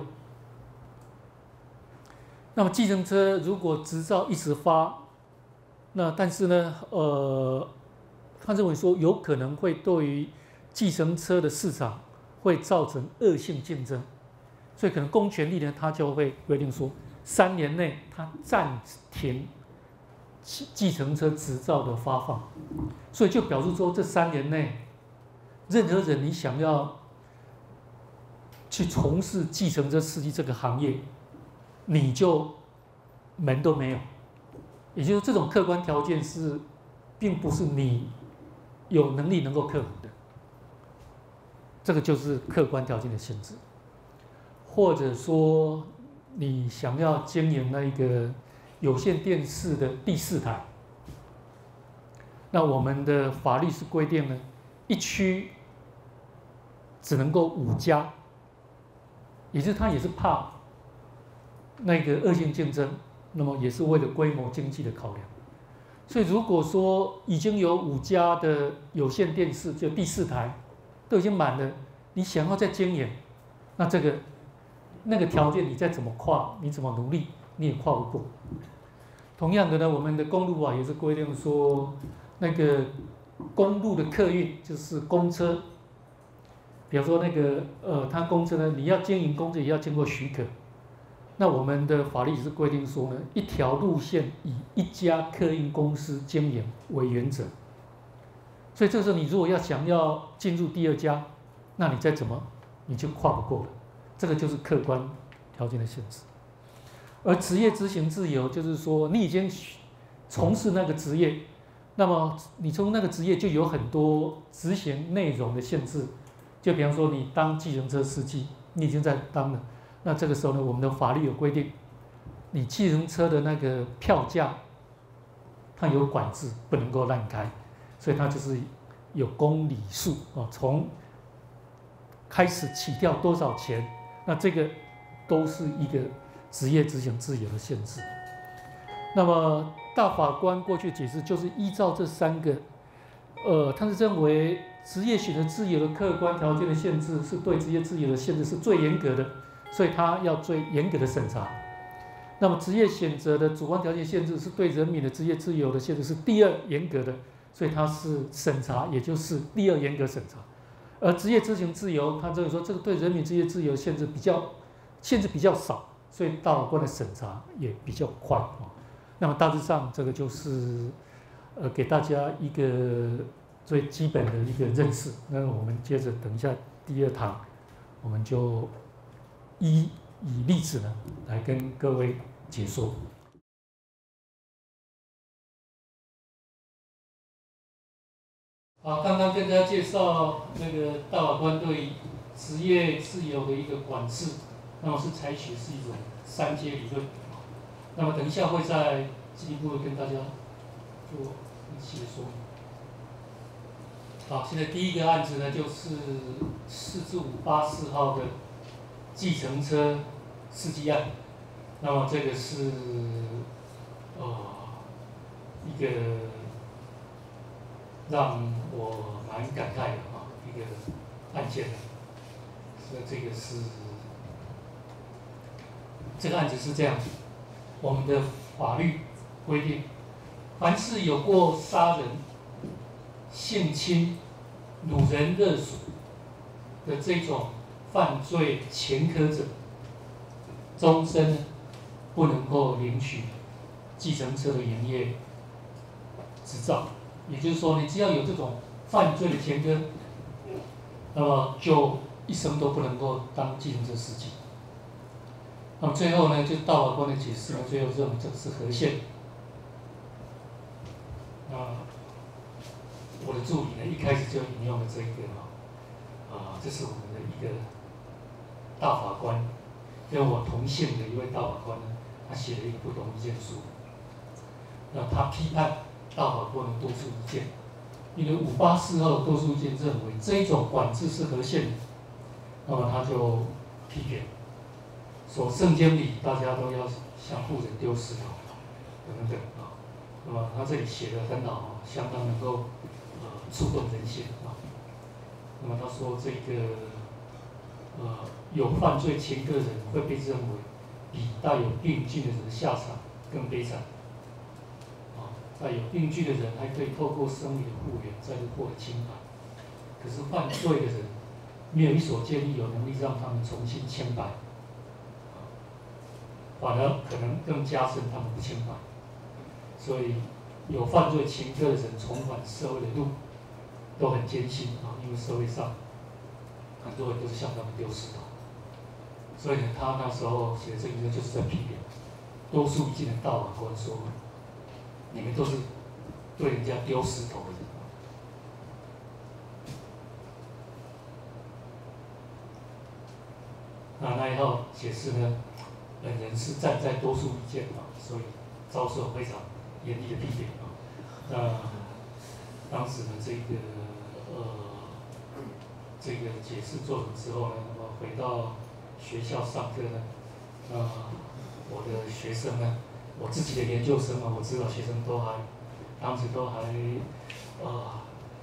那么计程车如果执照一直发，那但是呢，呃，他认为说有可能会对于计程车的市场会造成恶性竞争，所以可能公权力呢，他就会规定说，三年内他暂停计程车执照的发放，所以就表示说这三年内，任何人你想要去从事计程车司机这个行业，你就门都没有。也就是这种客观条件是，并不是你有能力能够克服的，这个就是客观条件的限制。或者说，你想要经营那个有线电视的第四台，那我们的法律是规定呢，一区只能够五家，也就是他也是怕那个恶性竞争。那么也是为了规模经济的考量，所以如果说已经有五家的有线电视，就第四台都已经满了，你想要再经营，那这个那个条件你再怎么跨，你怎么努力，你也跨不过。同样的呢，我们的公路啊也是规定说，那个公路的客运就是公车，比如说那个呃，它公车呢，你要经营公车也要经过许可。那我们的法律是规定说呢，一条路线以一家客运公司经营为原则。所以这时候你如果要想要进入第二家，那你再怎么你就跨不过了。这个就是客观条件的限制。而职业执行自由就是说，你已经从事那个职业，那么你从那个职业就有很多执行内容的限制。就比方说你当计程车司机，你已经在当了。那这个时候呢，我们的法律有规定，你计程车的那个票价，它有管制，不能够滥开，所以它就是有公里数啊，从开始起跳多少钱，那这个都是一个职业执行自由的限制。那么大法官过去解释，就是依照这三个，呃，他是认为职业选择自由的客观条件的限制，是对职业自由的限制是最严格的。所以它要最严格的审查。那么职业选择的主观条件限制是对人民的职业自由的限制是第二严格的，所以它是审查，也就是第二严格审查。而职业执行自由，他认为说这个对人民职业自由限制比较限制比较少，所以大法官的审查也比较快啊。那么大致上这个就是呃给大家一个最基本的一个认识。那我们接着等一下第二堂，我们就一以例子呢来跟各位解说。好，刚刚跟大家介绍那个大法官对职业自由的一个管制，那么是采取是一种三阶理论。那么等一下会再进一步的跟大家做一些说明。好，现在第一个案子呢，就是四至五八四号的计程车司机案。那么这个是呃一个让我蛮感慨的啊一个案件。所以这个是这个案子是这样子，我们的法律规定，凡是有过杀人、性侵、掳人勒索的这种犯罪前科者，终身不能够领取计程车的营业执照。也就是说，你只要有这种犯罪的前科，那么就一生都不能够当计程车司机。那么最后呢，就大法官的解释呢，最后认为这个是合宪。那我的助理呢，一开始就引用了这一个啊，啊，这是我们的一个大法官，跟我同姓的一位大法官呢，他写了一个不同意见书。那他批判大法官的多数意见，因为五八四号多数意见认为这一种管制是合宪的，那么他就批评说圣经里大家都要向富人丢石头等等啊。那么他这里写的很好，相当能够呃触动人心啊。那么他说这个呃有犯罪前科的人会被认为比带有病菌的人的下场更悲惨。啊，带有病菌的人还可以透过生理的复原再度获得清白，可是犯罪的人没有一所建立有能力让他们重新清白，反而可能更加深他们不清白。所以有犯罪前科的人重返社会的路都很艰辛啊，因为社会上很多人都是向他们丢石头。所以呢，他那时候写的这一个就是在批评多数已经的大法官说，你们都是对人家丢石头的人。那那一号解释呢，本人是站在多数意见啊，所以遭受非常严厉的批评啊。那当时呢，这个呃这个解释做完之后呢，那么回到学校上课呢，呃，我的学生呢，我自己的研究生啊，我知道学生都还当时都还呃，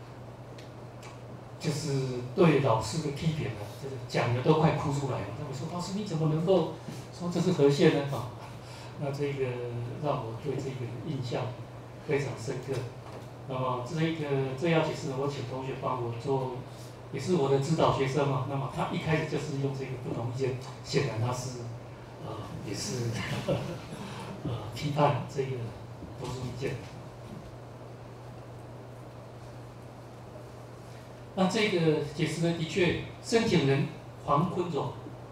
就是对老师的批评呢，就是讲的都快哭出来了。他们说：“老师你怎么能够说这是和谐呢？”啊，那这个让我对这个印象非常深刻。那么这一个这要解释呢，我请同学帮我做，也是我的指导学生嘛。那么他一开始就是用这个不同意见，显然他是呃也是呃批判这个多数意见。那这个解释呢，的确，申请人黄坤荣，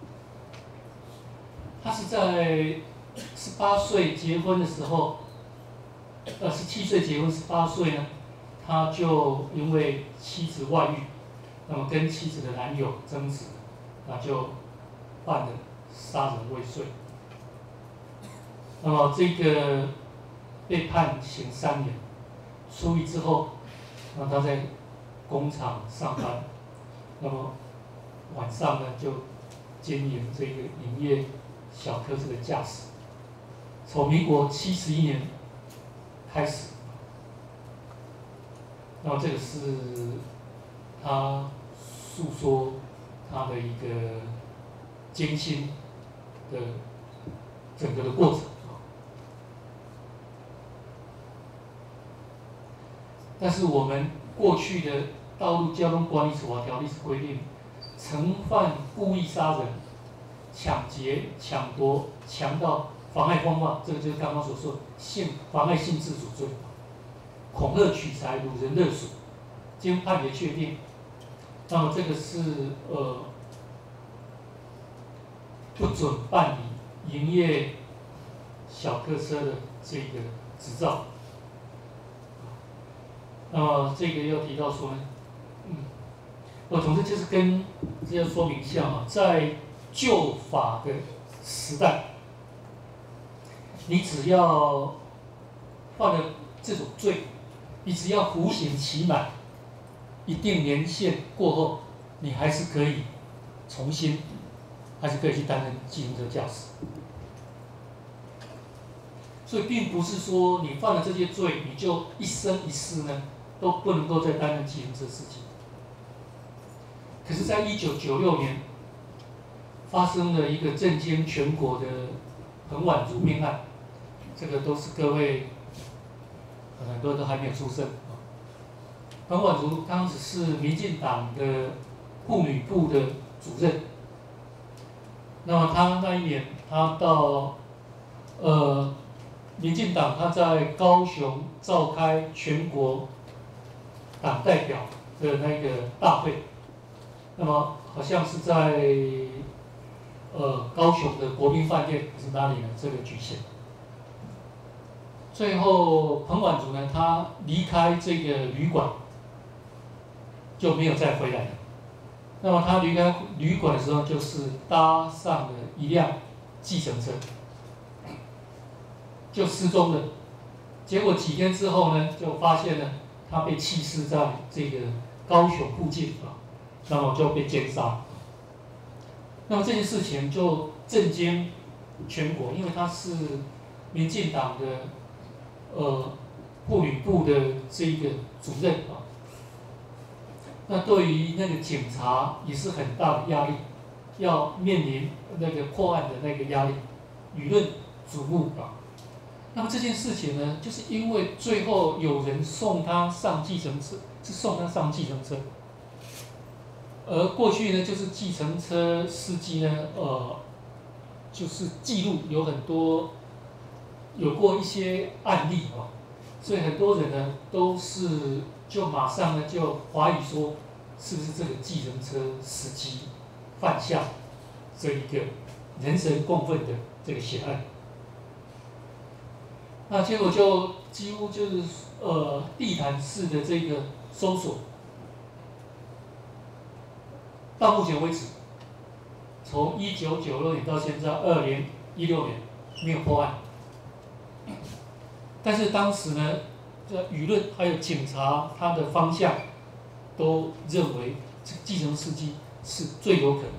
他是在十八岁结婚的时候，呃，十七岁结婚，十八岁呢，他就因为妻子外遇，那么跟妻子的男友争执，那就犯了杀人未遂。那么这个被判刑三年，出狱之后，那他在工厂上班，那么晚上呢就经营这个营业小客车的驾驶。从民国七十一年开始，那么这个是他诉说他的一个艰辛的整个的过程。但是我们过去的道路交通管理处罚条例是规定，曾犯故意杀人、抢劫、抢夺、强盗、妨害风化，这个就是刚刚所说的性妨害性自主罪，恐吓取财、掳人勒索，经判决确定，那么这个是呃不准办理营业小客车的这个执照。那么这个要提到说呢，嗯，我总之就是跟这要说明一下啊，在旧法的时代，你只要犯了这种罪，你只要服刑期满一定年限过后，你还是可以重新，还是可以去担任计程车驾驶。所以并不是说你犯了这些罪，你就一生一世呢都不能够再担任计程车司机。可是，在一九九六年发生了一个震惊全国的彭婉如命案，这个都是各位很多都还没有出生。彭婉如当时是民进党的妇女部的主任，那么他那一年他到呃民进党他在高雄召开全国党代表的那个大会，那么好像是在呃高雄的国宾饭店还是哪里呢？这个举行。最后彭婉如呢，他离开这个旅馆就没有再回来了。那么他离开旅馆的时候，就是搭上了一辆计程车，就失踪了。结果几天之后呢，就发现呢，他被弃尸在这个高雄附近啊，那么就被奸杀。那么这件事情就震惊全国，因为他是民进党的呃妇女部的这个主任啊。那对于那个警察也是很大的压力， 要面临那个破案的那个压力，舆论瞩目啊。那么这件事情呢，就是因为最后有人送他上计程车，是送他上计程车，而过去呢，就是计程车司机呢，呃，就是记录有很多有过一些案例啊，所以很多人呢都是就马上呢就怀疑说，是不是这个计程车司机犯下这一个人神共愤的这个血案。那结果就几乎就是呃地毯式的这个搜索，到目前为止，从一九九六年到现在二零一六年没有破案。但是当时呢，这舆论还有警察他的方向都认为这个计程司机是最有可能的。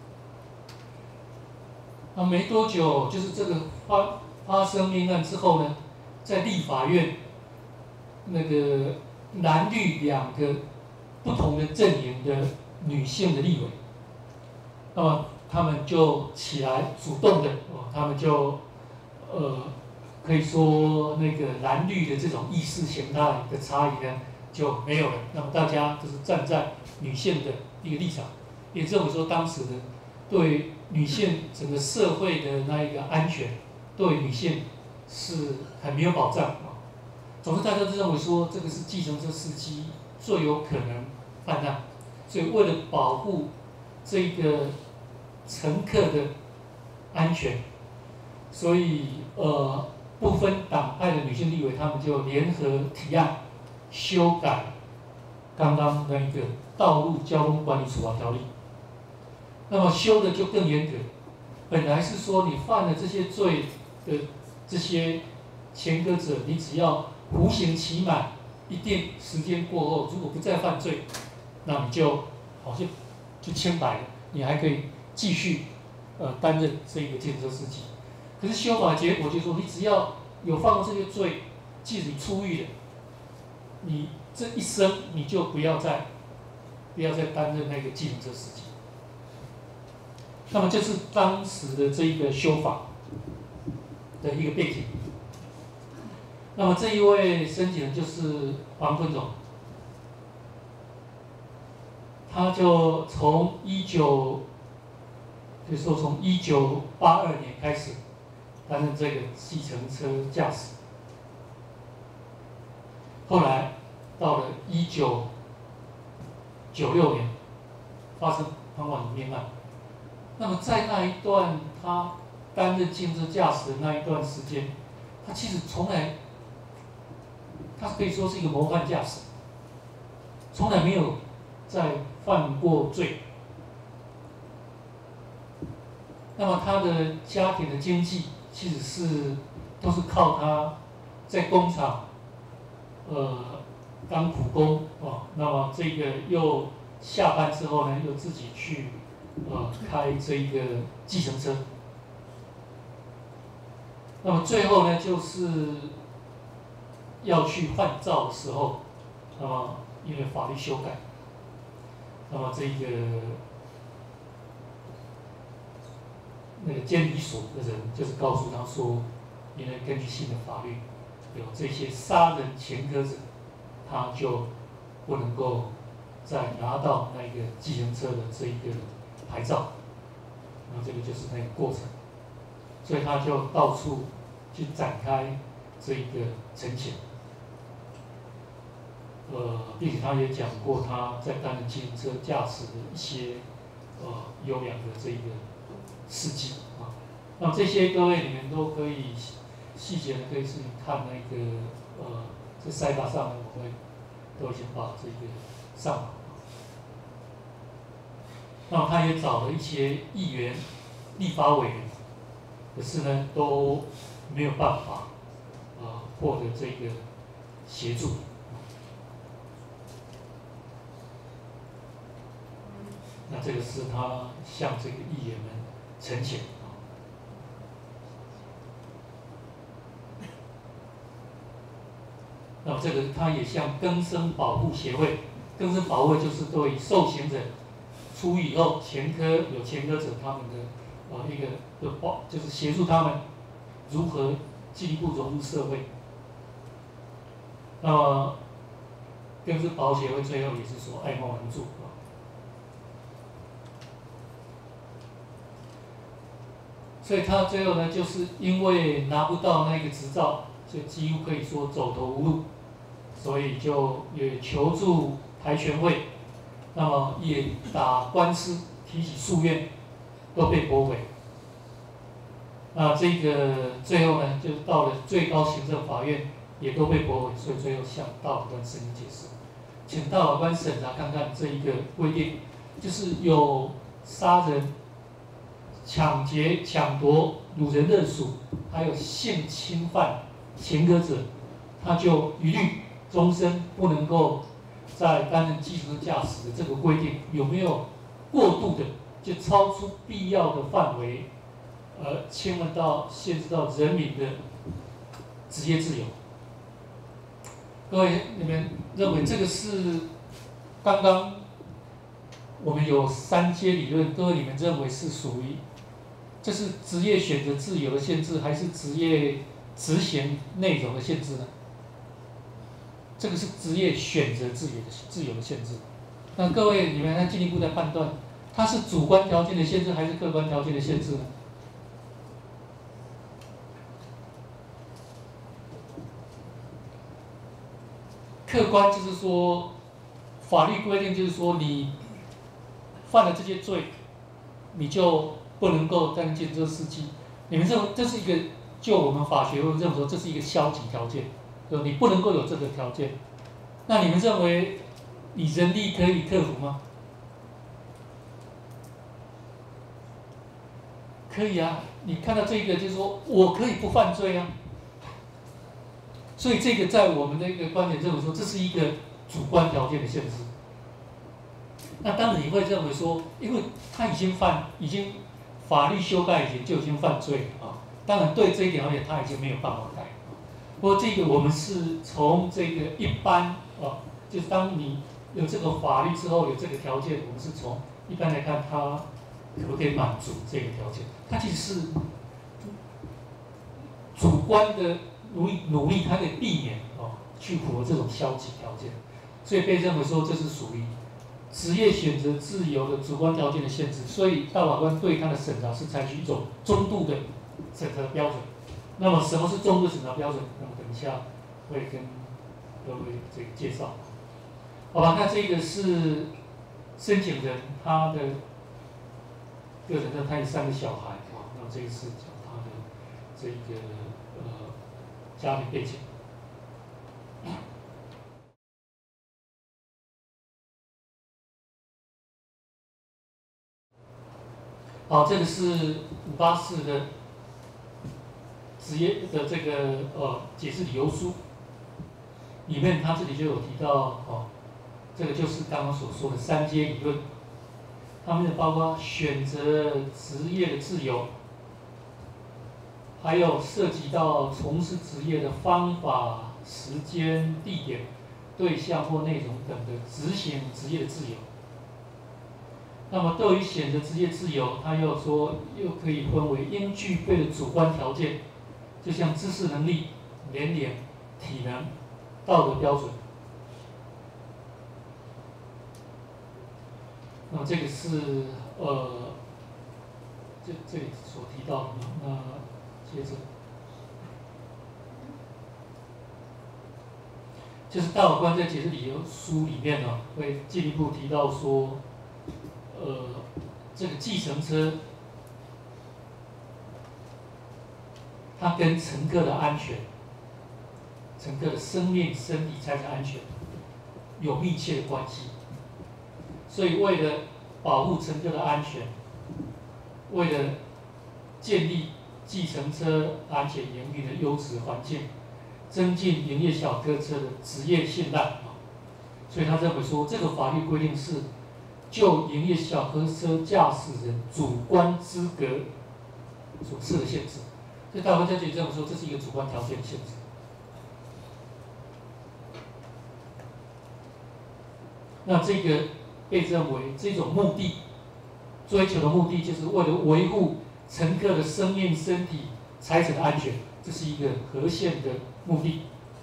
那没多久，就是这个发发生命案之后呢，在立法院那个蓝绿两个不同的阵营的女性的立委，那么他们就起来主动的，哦，他们就呃可以说那个蓝绿的这种意识形态的差异呢就没有了。那么大家就是站在女性的一个立场，也认为说当时的对女性整个社会的那一个安全，对女性是很没有保障啊。总之，大家都认为说这个是计程车司机最有可能犯案，所以为了保护这个乘客的安全，所以呃不分党派的女性立委，他们就联合提案修改刚刚那一个道路交通管理处罚条例。那么修的就更严格，本来是说你犯了这些罪的这些前科者，你只要服刑期满一定时间过后，如果不再犯罪，那你就好像就清白了，你还可以继续呃担任这个计程车司机。可是修法结果就是说，你只要有犯过这些罪，即使你出狱了，你这一生你就不要再不要再担任那个计程车司机。那么这是当时的这一个修法的一个背景。那么这一位申请人就是黄坤总，他就从一九，就是说从一九八二年开始担任这个计程车驾驶，后来到了一九九六年发生潘婉里命案。那么在那一段他担任计程车驾驶的那一段时间，他其实从来，他可以说是一个模范驾驶，从来没有再犯过罪。那么他的家庭的经济其实是都是靠他在工厂，呃，当苦工哦。那么这个又下班之后呢，又自己去。呃，开这一个计程车，那么最后呢，就是要去换照的时候，那么因为法律修改，那么这个那个监理所的人就是告诉他说，因为根据新的法律，有这些杀人前科者，他就不能够再拿到那个计程车的这一个牌照，那这个就是那个过程，所以他就到处去展开这一个陈情，呃，并且他也讲过他在担任计程车驾驶的一些呃优良的这一个事迹啊。那这些各位你们都可以细节的可以自己看那个呃这赛道上我们都已经把这个上网。那么他也找了一些议员、立法委员，可是呢都没有办法啊获得这个协助。那这个是他向这个议员们陈情啊。那么这个他也向更生保护协会，更生保护就是对受刑者出狱以后，前科有前科者他们的呃一个的保，就是协助他们如何进一步融入社会。那么，更是保协会最后也是说爱莫能助啊。所以他最后呢，就是因为拿不到那个执照，所以几乎可以说走投无路，所以就也求助台全会，那么也打官司提起诉愿，都被驳回。那这个最后呢，就到了最高行政法院，也都被驳回，所以最后向大法官申请解释，请大法官审查看看这一个规定，就是有杀人、抢劫、抢夺、掳人勒赎，还有性侵犯前科者，他就一律终身不能够在担任机车驾驶的这个规定有没有过度的，就超出必要的范围，而侵犯到限制到人民的职业自由。各位你们认为这个是刚刚我们有三阶理论，各位你们认为是属于这是职业选择自由的限制，还是职业执行内容的限制呢？这个是职业选择自由的自由的限制。那各位你们再进一步的判断，它是主观条件的限制，还是客观条件的限制呢？客观就是说，法律规定就是说，你犯了这些罪，你就不能够担任建设司机。你们认为这是一个，就我们法学会认为说这是一个消极条件，就你不能够有这个条件。那你们认为你人力可以克服吗？可以啊，你看到这个就是说我可以不犯罪啊。所以这个在我们的一个观点认为说，这是一个主观条件的限制。那当然你会认为说，因为他已经犯，已经法律修改以前就已经犯罪了啊。当然对这一点而言，他已经没有办法改。不过这个我们是从这个一般啊，就是当你有这个法律之后有这个条件，我们是从一般来看，它可不可以满足这个条件？它其实是主观的。努力努力，它可以避免哦，去符合这种消极条件，所以被认为说这是属于职业选择自由的主观条件的限制。所以大法官对他的审查是采取一种中度的审查标准。那么什么是中度审查标准？那么等一下会跟各位这个介绍。好吧，那这个是申请人他的个人的，他有三个小孩啊，那这一次讲他的这个呃。家庭背景。好，这个是五八四的职业的这个呃解释理由书，里面他这里就有提到哦，这个就是刚刚所说的三阶理论，他们包括选择职业的自由。还有涉及到从事职业的方法、时间、地点、对象或内容等的执行职业的自由。那么对于选择职业自由，他又说又可以分为应具备的主观条件，就像知识能力、年龄、体能、道德标准。那么这个是呃，这这里所提到的那。接着，就是大法官在解释理由书里面呢，会进一步提到说，呃，这个计程车，它跟乘客的安全、乘客的生命、身体、财产安全有密切的关系。所以，为了保护乘客的安全，为了建立计程车安全营运的优质环境，增进营业小客车的职业信赖，所以他认为说，这个法律规定是就营业小客车驾驶人主观资格所设的限制，所以大法官在这里认为说，这是一个主观条件的限制。那这个被认为这种目的追求的目的就是为了维护乘客的生命、身体、财产的安全，这是一个合宪的目的。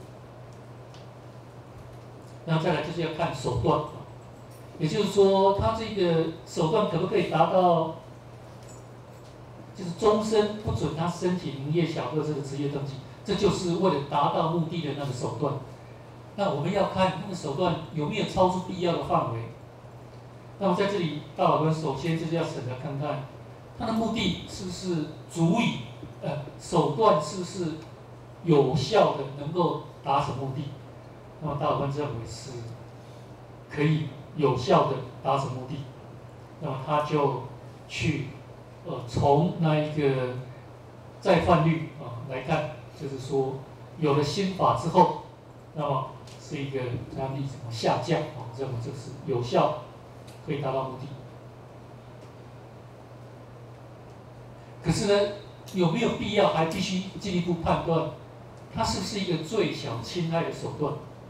然后再来就是要看手段，也就是说，它这个手段可不可以达到，就是终身不准他申请营业小二这个职业登记，这就是为了达到目的的那个手段。那我们要看那个手段有没有超出必要的范围。那么在这里，大法官首先就是要审查看看，它的目的是不是足以，呃，手段是不是有效的能够达成目的。那么大法官认为是可以有效的达成目的，那么他就去，呃，从那一个再犯率啊来看，就是说有了新法之后，那么是一个它率怎么下降啊？认为这是有效，可以达到目的。可是呢，有没有必要还必须进一步判断，它是不是一个最小侵害的手段？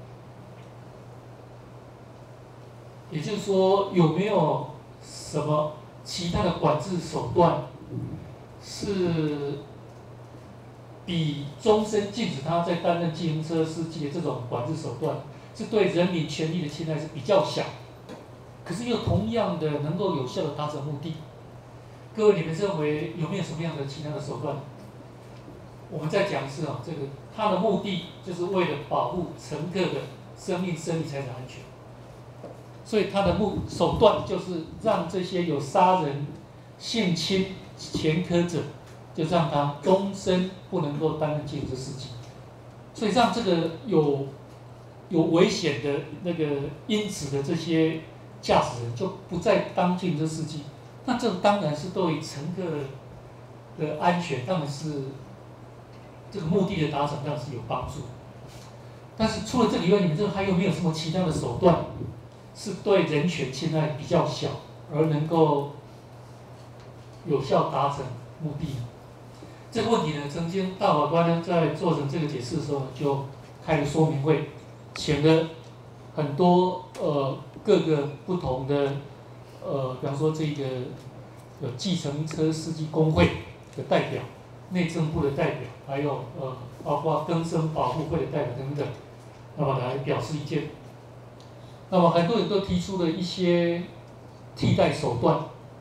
也就是说，有没有什么其他的管制手段是比终身禁止他在担任计程车司机的这种管制手段，是对人民权利的侵害是比较小，可是又同样的能够有效的达成目的？各位，你们认为有没有什么样的其他的手段？我们再讲一次啊，这个它的目的就是为了保护乘客的生命、生命、财产安全。所以他的目手段就是让这些有杀人、性侵前科者，就让他终身不能够担任计程车司机。所以让这个有有危险的那个因子的这些驾驶人就不再当计程车司机。那这当然是对乘客的安全，当然是这个目的的达成，当然是有帮助。但是除了这个以外，你们这还有没有什么其他的手段？是对人权侵害比较小，而能够有效达成目的。这个问题呢，曾经大法官呢在做成这个解释的时候，就开了说明会，请了很多呃各个不同的呃，比方说这个有计程车司机工会的代表、内政部的代表，还有呃包括更生保护会的代表等等，那么来表示意见。那么很多人都提出了一些替代手段。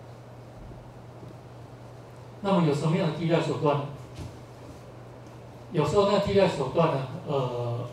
那么有什么样的替代手段呢？有时候那个替代手段呢，呃，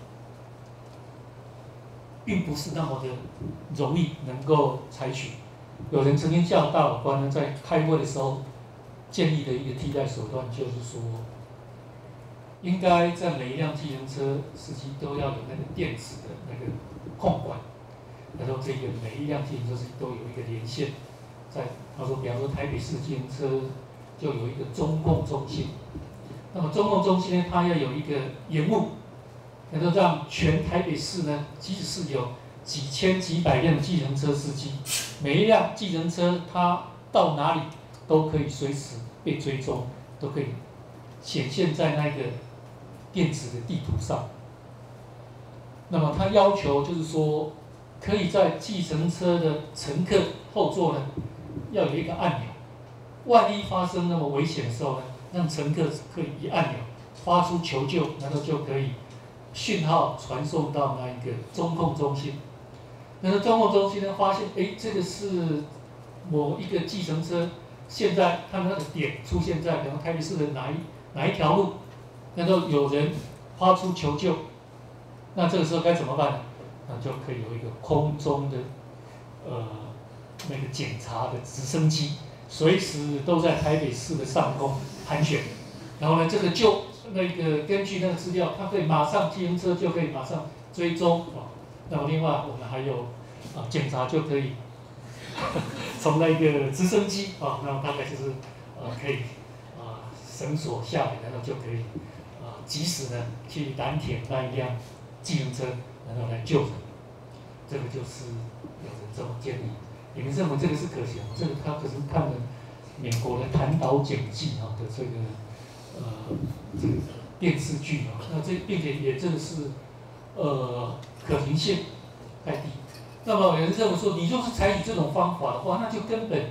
并不是那么的容易能够采取。有人曾经叫大法官呢，在开会的时候建议的一个替代手段，就是说，应该在每一辆计程车司机都要有那个电子的那个控管。他说这个每一辆计程车司机都有一个连线，在他说，比方说台北市计程车就有一个中控中心，那么中控中心呢，它要有一个荧幕，能够让全台北市呢，即使是有几千几百辆计程车司机，每一辆计程车它到哪里都可以随时被追踪，都可以显现在那个电子的地图上。那么他要求就是说，可以在计程车的乘客后座呢，要有一个按钮，万一发生那么危险的时候呢，让乘客可以一按钮发出求救，然后就可以讯号传送到那一个中控中心。那个中控中心呢，发现哎，这个是某一个计程车，现在他们那个点出现在比方台北市的哪一哪一条路，然后有人发出求救，那这个时候该怎么办呢？那就可以有一个空中的呃那个检查的直升机，随时都在台北市的上空盘旋，然后呢，这个就那个根据那个资料，它可以马上计程车就可以马上追踪啊。那么另外我们还有啊检查就可以从那个直升机啊，那么大概就是呃可以啊绳索下来，然后就可以啊及时呢去拦停那一辆计程车，然后来救人。这个就是有人这么建议。你们认为这个是可行吗？这个他可是看了美国的《弹岛简记》啊的这个呃这个电视剧啊，那这并且也真的是呃可行性太低。那么有人认为说，你就是采取这种方法的话，那就根本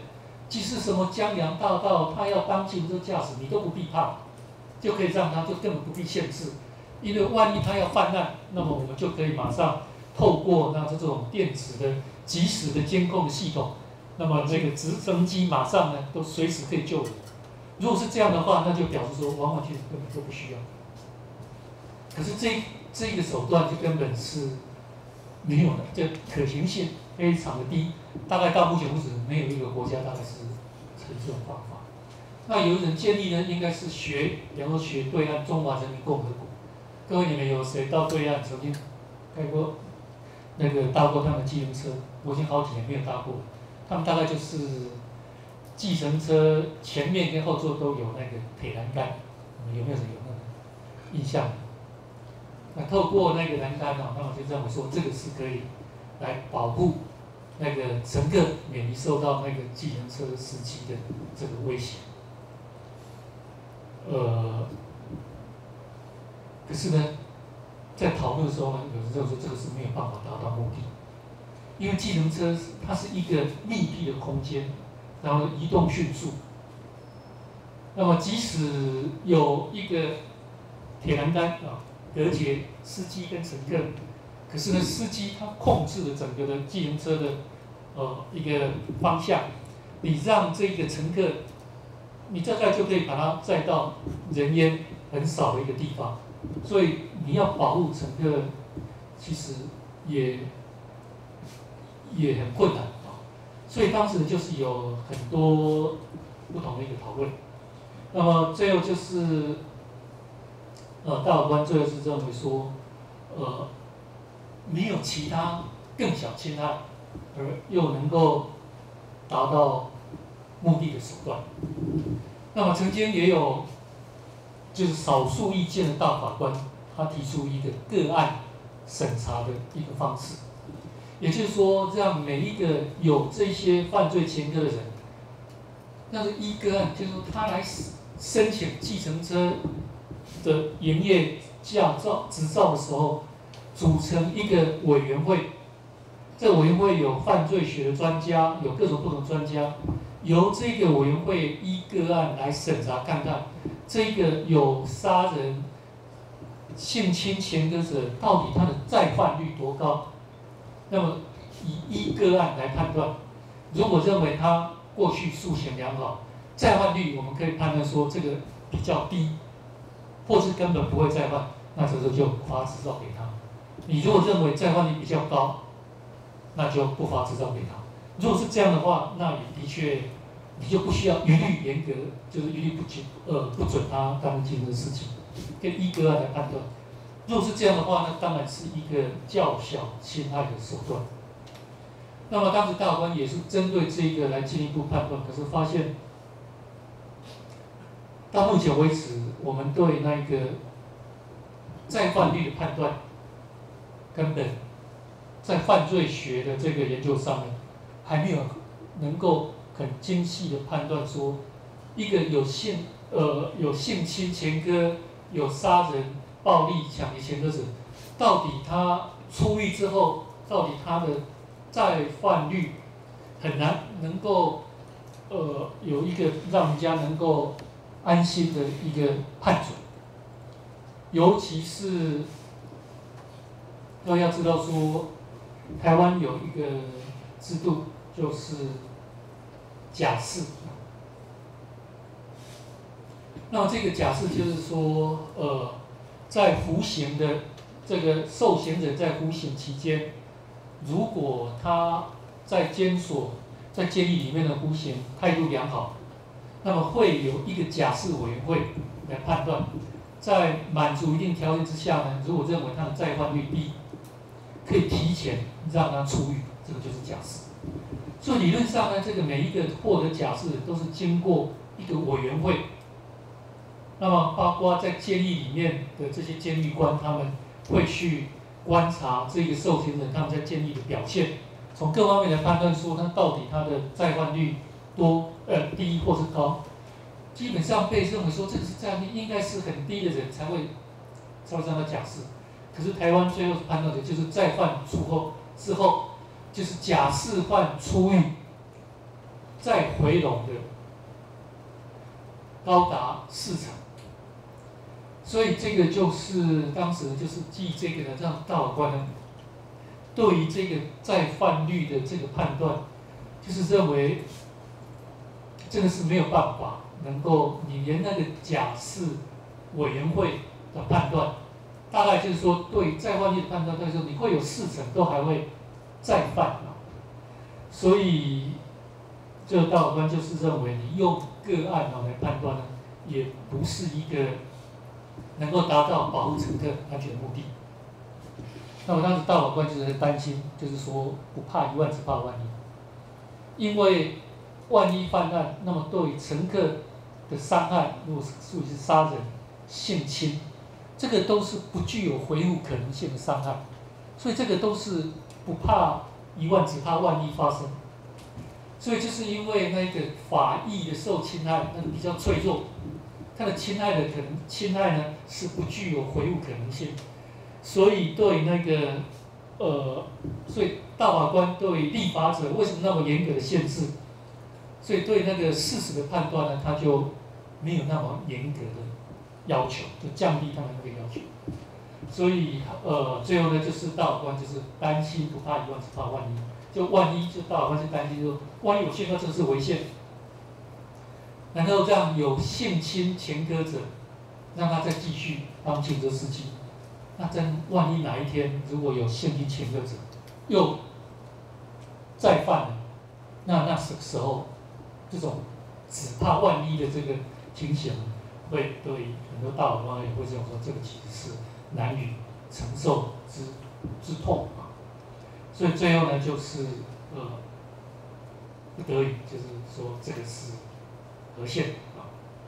即使什么江洋大盗，他要当计程车驾驶，你都不必怕，就可以让他就根本不必限制，因为万一他要犯案，那么我们就可以马上透过那这种电子的即时的监控系统，那么那个直升机马上呢都随时可以救人。如果是这样的话，那就表示说完完全全根本就不需要。可是这这一个手段就根本是没有的，这可行性非常的低，大概到目前为止没有一个国家大概是采这种方法。那有人建议呢，应该是学，比方说学对岸中华人民共和国。各位你们有谁到对岸曾经开过那个搭过他们的计程车？我已经好几年没有搭过了。他们大概就是计程车前面跟后座都有那个铁栏杆，有没有人有那个印象？那透过那个栏杆啊，那我就认为说这个是可以来保护那个乘客免于受到那个计程车司机的这个威胁。呃，可是呢，在讨论的时候呢，有人认为说这个是没有办法达到目的，因为计程车它是一个密闭的空间，然后移动迅速。那么即使有一个铁栏杆啊隔绝司机跟乘客，可是呢，司机他控制了整个的计程车的呃一个方向，你让这个乘客，你大概就可以把他载到人烟很少的一个地方，所以你要保护乘客，其实也也很困难啊。所以当时就是有很多不同的一个讨论。那么最后就是，呃，大法官最后是认为说，呃，没有其他更小侵害，而又能够达到目的的手段。那么曾经也有就是少数意见的大法官，他提出一个个案审查的一个方式，也就是说，让每一个有这些犯罪前科的人，那是依个案，就是说他来申请计程车的营业驾照执照的时候，组成一个委员会。这个委员会有犯罪学的专家，有各种不同专家，由这个委员会依个案来审查看看，这个有杀人、性侵前科者到底他的再犯率多高？那么以依个案来判断，如果认为他过去素行良好，再犯率我们可以判断说这个比较低，或是根本不会再犯，那这时候就发执照给他。你如果认为再犯率比较高，那就不发执照给他。如果是这样的话，那你的确你就不需要一律严格，就是一律不准呃不准他干这的事情，跟依个案来判断。如果是这样的话，那当然是一个较小侵害的手段。那么当时大法官也是针对这个来进一步判断，可是发现到目前为止，我们对那个再犯率的判断，根本在犯罪学的这个研究上面，还没有能够很精细的判断说，一个有性呃有性侵前科、有杀人、暴力、抢劫前科者，到底他出狱之后，到底他的再犯率很难能够呃有一个让人家能够安心的一个判准，尤其是都要知道说，台湾有一个制度就是假释。那么这个假释就是说，呃，在服刑的这个受刑者在服刑期间，如果他在监所、在监狱里面的服刑态度良好，那么会有一个假释委员会来判断，在满足一定条件之下呢，如果认为他的再犯率低，可以提前让他出狱，这个就是假释。所以理论上呢，这个每一个获得假释都是经过一个委员会，那么包括在监狱里面的这些监狱官，他们会去观察这个受刑人他们在监狱的表现，从各方面来判断说他到底他的再犯率多呃低或是高。基本上被认为说这个是再犯率应该是很低的人才会才会让他假释。可是台湾最后判断的就是再犯出后之后，就是假释犯出狱， 再回笼的高达四成。所以这个就是当时就是记这个呢，让大法官呢对于这个再犯率的这个判断，就是认为这个是没有办法能够，你连那个假释委员会的判断，大概就是说对再犯率的判断，大概说你会有四成都还会再犯啊。所以这个大法官就是认为你用个案啊来判断呢，也不是一个能够达到保护乘客安全的目的。那么当时大法官就是担心，就是说不怕一万只怕万一，因为万一犯案，那么对于乘客的伤害，如果是属于是杀人、性侵，这个都是不具有回复可能性的伤害，所以这个都是不怕一万只怕万一发生。所以就是因为那个法益的受侵害，那个比较脆弱，它的侵害的可能侵害呢是不具有回复可能性。所以对那个，呃，所以大法官对立法者为什么那么严格的限制？所以对那个事实的判断呢，他就没有那么严格的要求，就降低他们那个要求。所以呃，最后呢，就是大法官就是担心不怕一万，只怕万一。就万一，就大法官是担心说，万一我宣告这个是违宪，然后让有性侵前科者，让他再继续当前科司机。那真万一哪一天如果有性侵前科者又再犯了，那那时时候这种只怕万一的这个情形，会对很多大法官也会这样说，这个其实是难以承受之之痛啊。所以最后呢，就是呃不得已，就是说这个是合宪啊。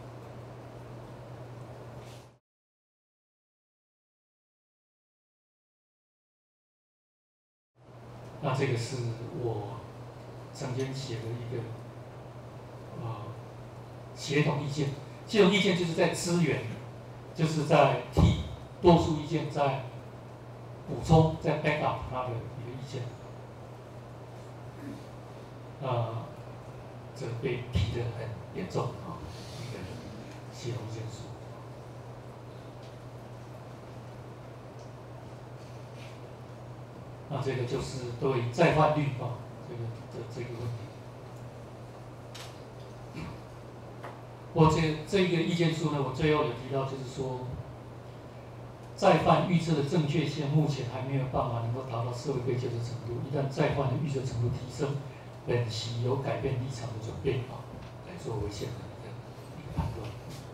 那这个是我曾经写的一个呃协同意见，协同意见就是在支援，就是在替多数意见在补充，在 back up 他的一个意见。呃，这被批得很严重啊，一个协同意见书。那这个就是对再犯率啊，这个的这个问题。我这这个意见书呢，我最后有提到，就是说，再犯预测的正确性目前还没有办法能够达到社会可以接受程度。一旦再犯的预测程度提升，本席有改变立场的准备啊，来做违宪的一个一个判断。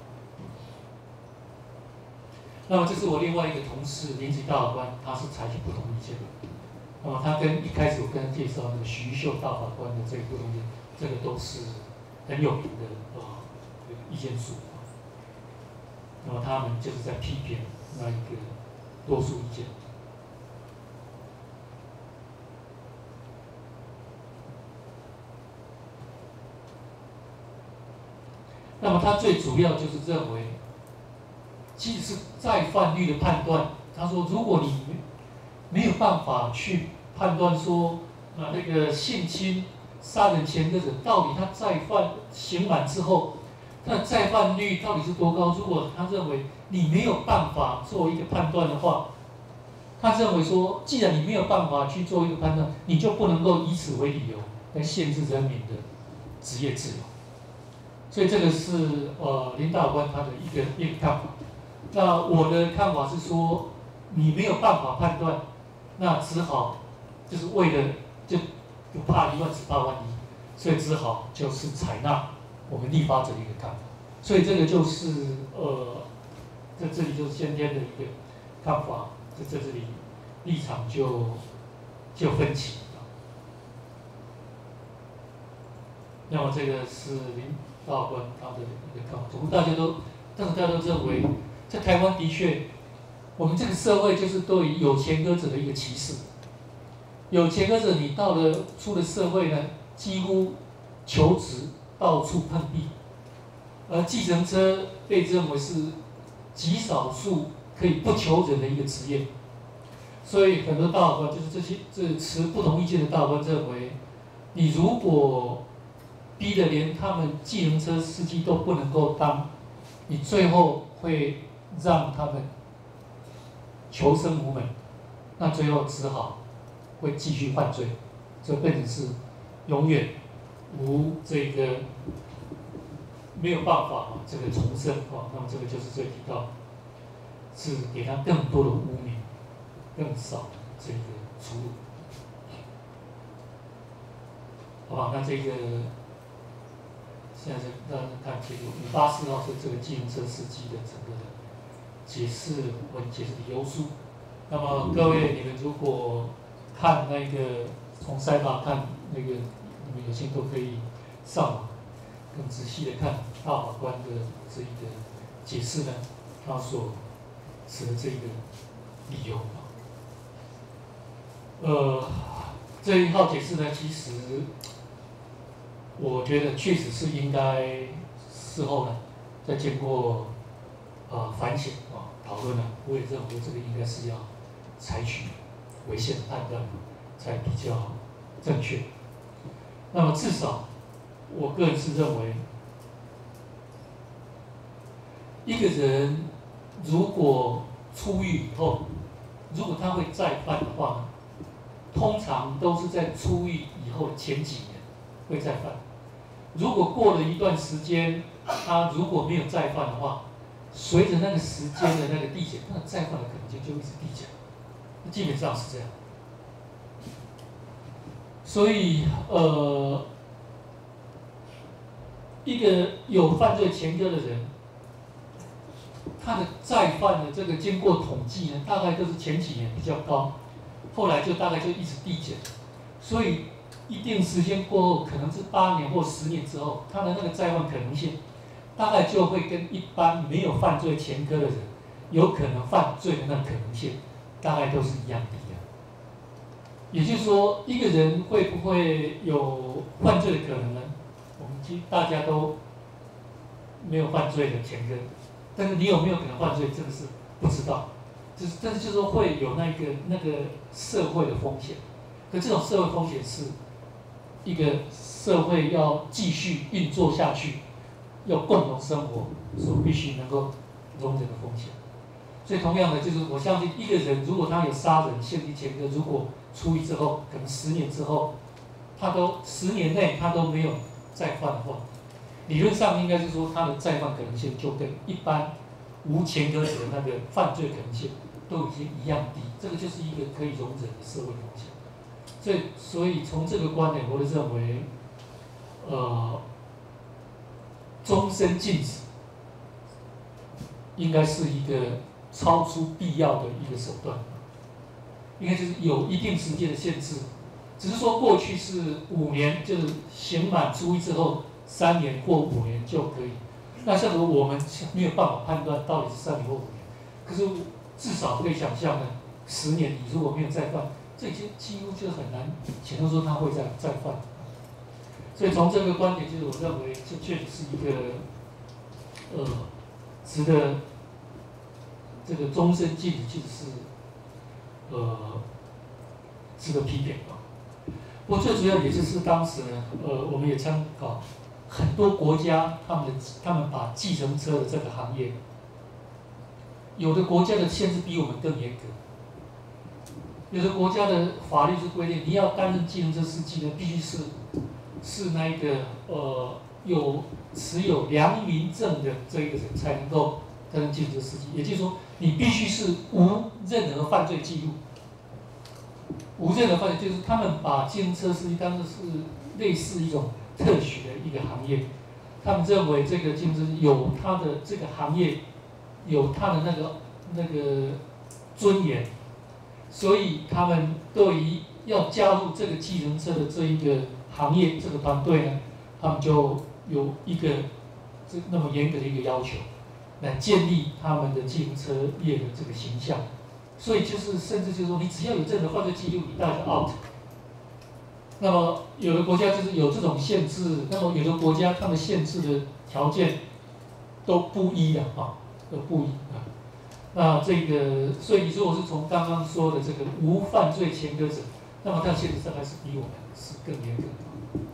那么这是我另外一个同事林子大法官，他是采取不同意见的。那么他跟一开始我跟他介绍那个徐秀大法官的这个不同意见，这个都是很有名的呃意见书。那么他们就是在批评那一个多数意见。那么他最主要就是认为，即使是再犯率的判断，他说如果你没有办法去判断说，啊那个性侵、杀人前科者到底他再犯刑满之后，他的再犯率到底是多高？如果他认为你没有办法做一个判断的话，他认为说，既然你没有办法去做一个判断，你就不能够以此为理由来限制人民的职业自由。所以这个是呃林大法官他的一个一个看法。那我的看法是说，你没有办法判断，那只好就是为了就不怕一万只怕万一，所以只好就是采纳我们立法者的一个看法。所以这个就是呃，在这里就是先天的一个看法，在在这里立场就就分歧。那么这个是林大法官他的一个看法，我们大家都，但是大家都认为，在台湾的确，我们这个社会就是对于有前科者的一个歧视。有前科者，你到了出了社会呢，几乎求职到处碰壁，而计程车被认为是极少数可以不求人的一个职业，所以很多大法官就是这些这持不同意见的大法官认为，你如果逼得连他们计程车司机都不能够当，你最后会让他们求生无门，那最后只好会继续犯罪，这变成是永远无这个没有办法这个重生啊。那么这个就是这提到，是给他更多的污名，更少这个出路。好吧，那这个现在是让看这个五八四号是这个计程车司机的整个的解释文解释理由书。那么各位，你们如果看那个从塞巴看那个，你们有兴趣都可以上网更仔细的看大法官的这一个解释呢，他所指的这个理由。呃，这一号解释呢，其实我觉得确实是应该事后呢，再经过呃反省啊讨论呢，我也认为这个应该是要采取违宪的判断才比较正确。那么至少我个人是认为，一个人如果出狱以后，如果他会再犯的话，通常都是在出狱以后前几年会再犯。如果过了一段时间，他如果没有再犯的话，随着那个时间的那个递减，那再犯的可能性就一直递减，基本上是这样。所以，呃，一个有犯罪前科的人，他的再犯的这个经过统计呢，大概都是前几年比较高，后来就大概就一直递减，所以一定时间过后，可能是八年或十年之后，他的那个再犯可能性，大概就会跟一般没有犯罪前科的人有可能犯罪的那可能性，大概都是一样低的。也就是说，一个人会不会有犯罪的可能呢？我们其实大家都没有犯罪的前科，但是你有没有可能犯罪，这个是不知道。就是但是就是说会有那个那个社会的风险，可这种社会风险是一个社会要继续运作下去，要共同生活所必须能够容忍的风险。所以同样的，就是我相信一个人如果他有杀人、性侵前科，如果出狱之后，可能十年之后，他都十年内他都没有再犯的话，理论上应该是说他的再犯可能性就跟一般无前科者的那个犯罪可能性都已经一样低，这个就是一个可以容忍的社会风险。所以，所以从这个观点，我就认为，呃，终身禁止应该是一个超出必要的一个手段，应该就是有一定时间的限制。只是说过去是五年，就是刑满出狱之后三年或五年就可以。那像如果我们没有办法判断到底是三年或五年，可是至少可以想象呢，十年你如果没有再犯，这已经几乎就很难想象说他会再再犯。所以从这个观点，就是我认为这确实是一个呃值得这个终身禁止，其实是呃值得批评啊。不过最主要也就是当时呢，呃，我们也参考很多国家，他们的他们把计程车的这个行业，有的国家的限制比我们更严格，有的国家的法律是规定，你要担任计程车司机呢，必须是是那个呃有持有良民证的这一个人才能够担任计程车司机，也就是说，你必须是无任何犯罪记录。无任何犯罪，就是他们把计程车司机当作是类似一种特许的一个行业，他们认为这个计程车有它的这个行业有它的那个那个尊严，所以他们对于要加入这个计程车的这一个行业这个团队呢，他们就有一个这那么严格的一个要求，来建立他们的计程车业的这个形象。所以就是，甚至就是说，你只要有任何犯罪记录，你大概就 out。那么有的国家就是有这种限制，那么有的国家他们限制的条件都不一的啊，都不一啊。那这个，所以如果是从刚刚说的这个无犯罪前科者，那么他限制大概是比我们是更严格的。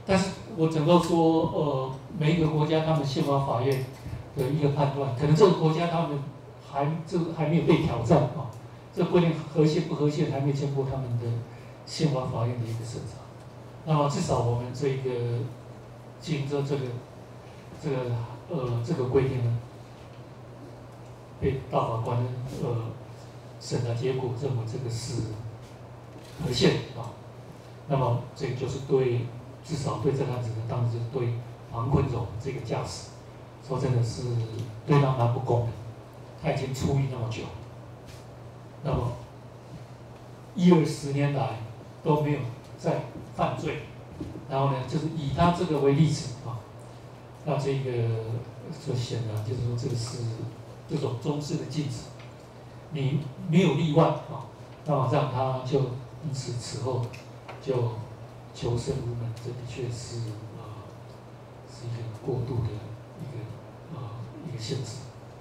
但是我只能够说，呃，每一个国家他们宪法法院的一个判断，可能这个国家他们还这个还没有被挑战啊，这个规定合宪不合宪还没有经过他们的宪法法院的一个审查。那么至少我们这个经这这个这个呃这个规定呢，被大法官呃审查结果认为这个是合宪啊。那么这个就是对，至少对这个案子呢，当时对黄坤荣这个驾驶，说真的是对他蛮不公的。他已经出狱那么久，那么一二十年来都没有再犯罪，然后呢，就是以他这个为例子啊，那这个就显然就是说这个是这种中式的禁止，你没有例外啊，那么让他就因此此后就求生无门，这的确是呃是一个过度的一个呃一个限制。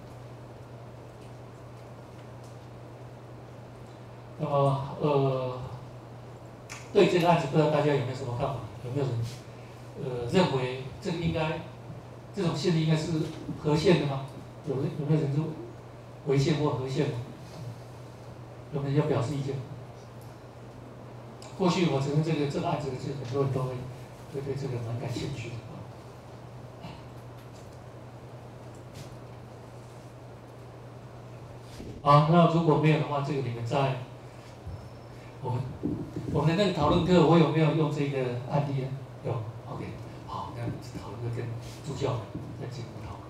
那么呃，对这个案子，不知道大家有没有什么看法？有没有人呃认为这个应该这种限制应该是合宪的吗？有人有没有人是违宪或合宪的？有没有人要表示意见？过去我承认这个这个案子，其实很多人都会会对这个蛮感兴趣的啊。那如果没有的话，这个你们在我们我们的那个讨论课，我有没有用这个案例呢？有 ，OK， 好，那讨论课跟助教们再进行讨论。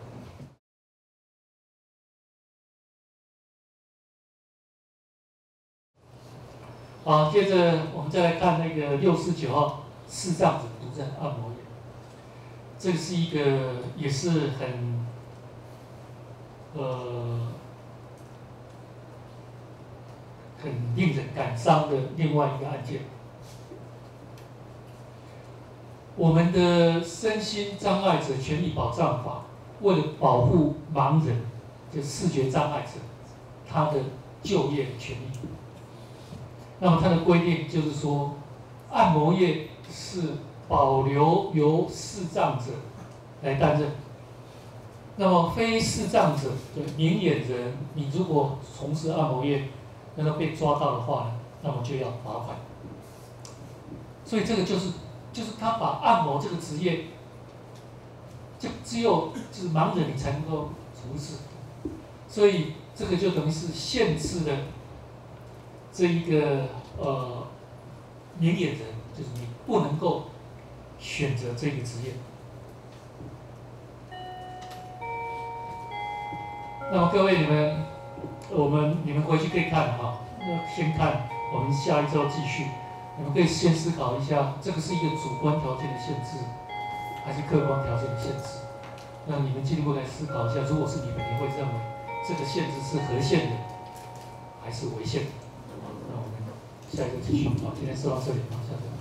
好，接着我们再来看那个六四九号视障者毒症按摩眼，这个是一个也是很呃很令人感伤的另外一个案件。我们的身心障碍者权益保障法，为了保护盲人，就视觉障碍者，他的就业权益。那么它的规定就是说，按摩业是保留由视障者来担任。那么非视障者，就明眼人，你如果从事按摩业，那么被抓到的话呢，那么就要罚款。所以这个就是就是他把按摩这个职业，就只有就是盲人你才能够从事，所以这个就等于是限制了这一个呃明眼人，就是你不能够选择这个职业。那么各位你们，我们你们回去可以看哈，那先看，我们下一周继续。你们可以先思考一下，这个是一个主观条件的限制，还是客观条件的限制？那你们进一步来思考一下，如果是你们，你会认为这个限制是合宪的，还是违宪的？那我们下一周继续。好，今天说到这里，好，下周。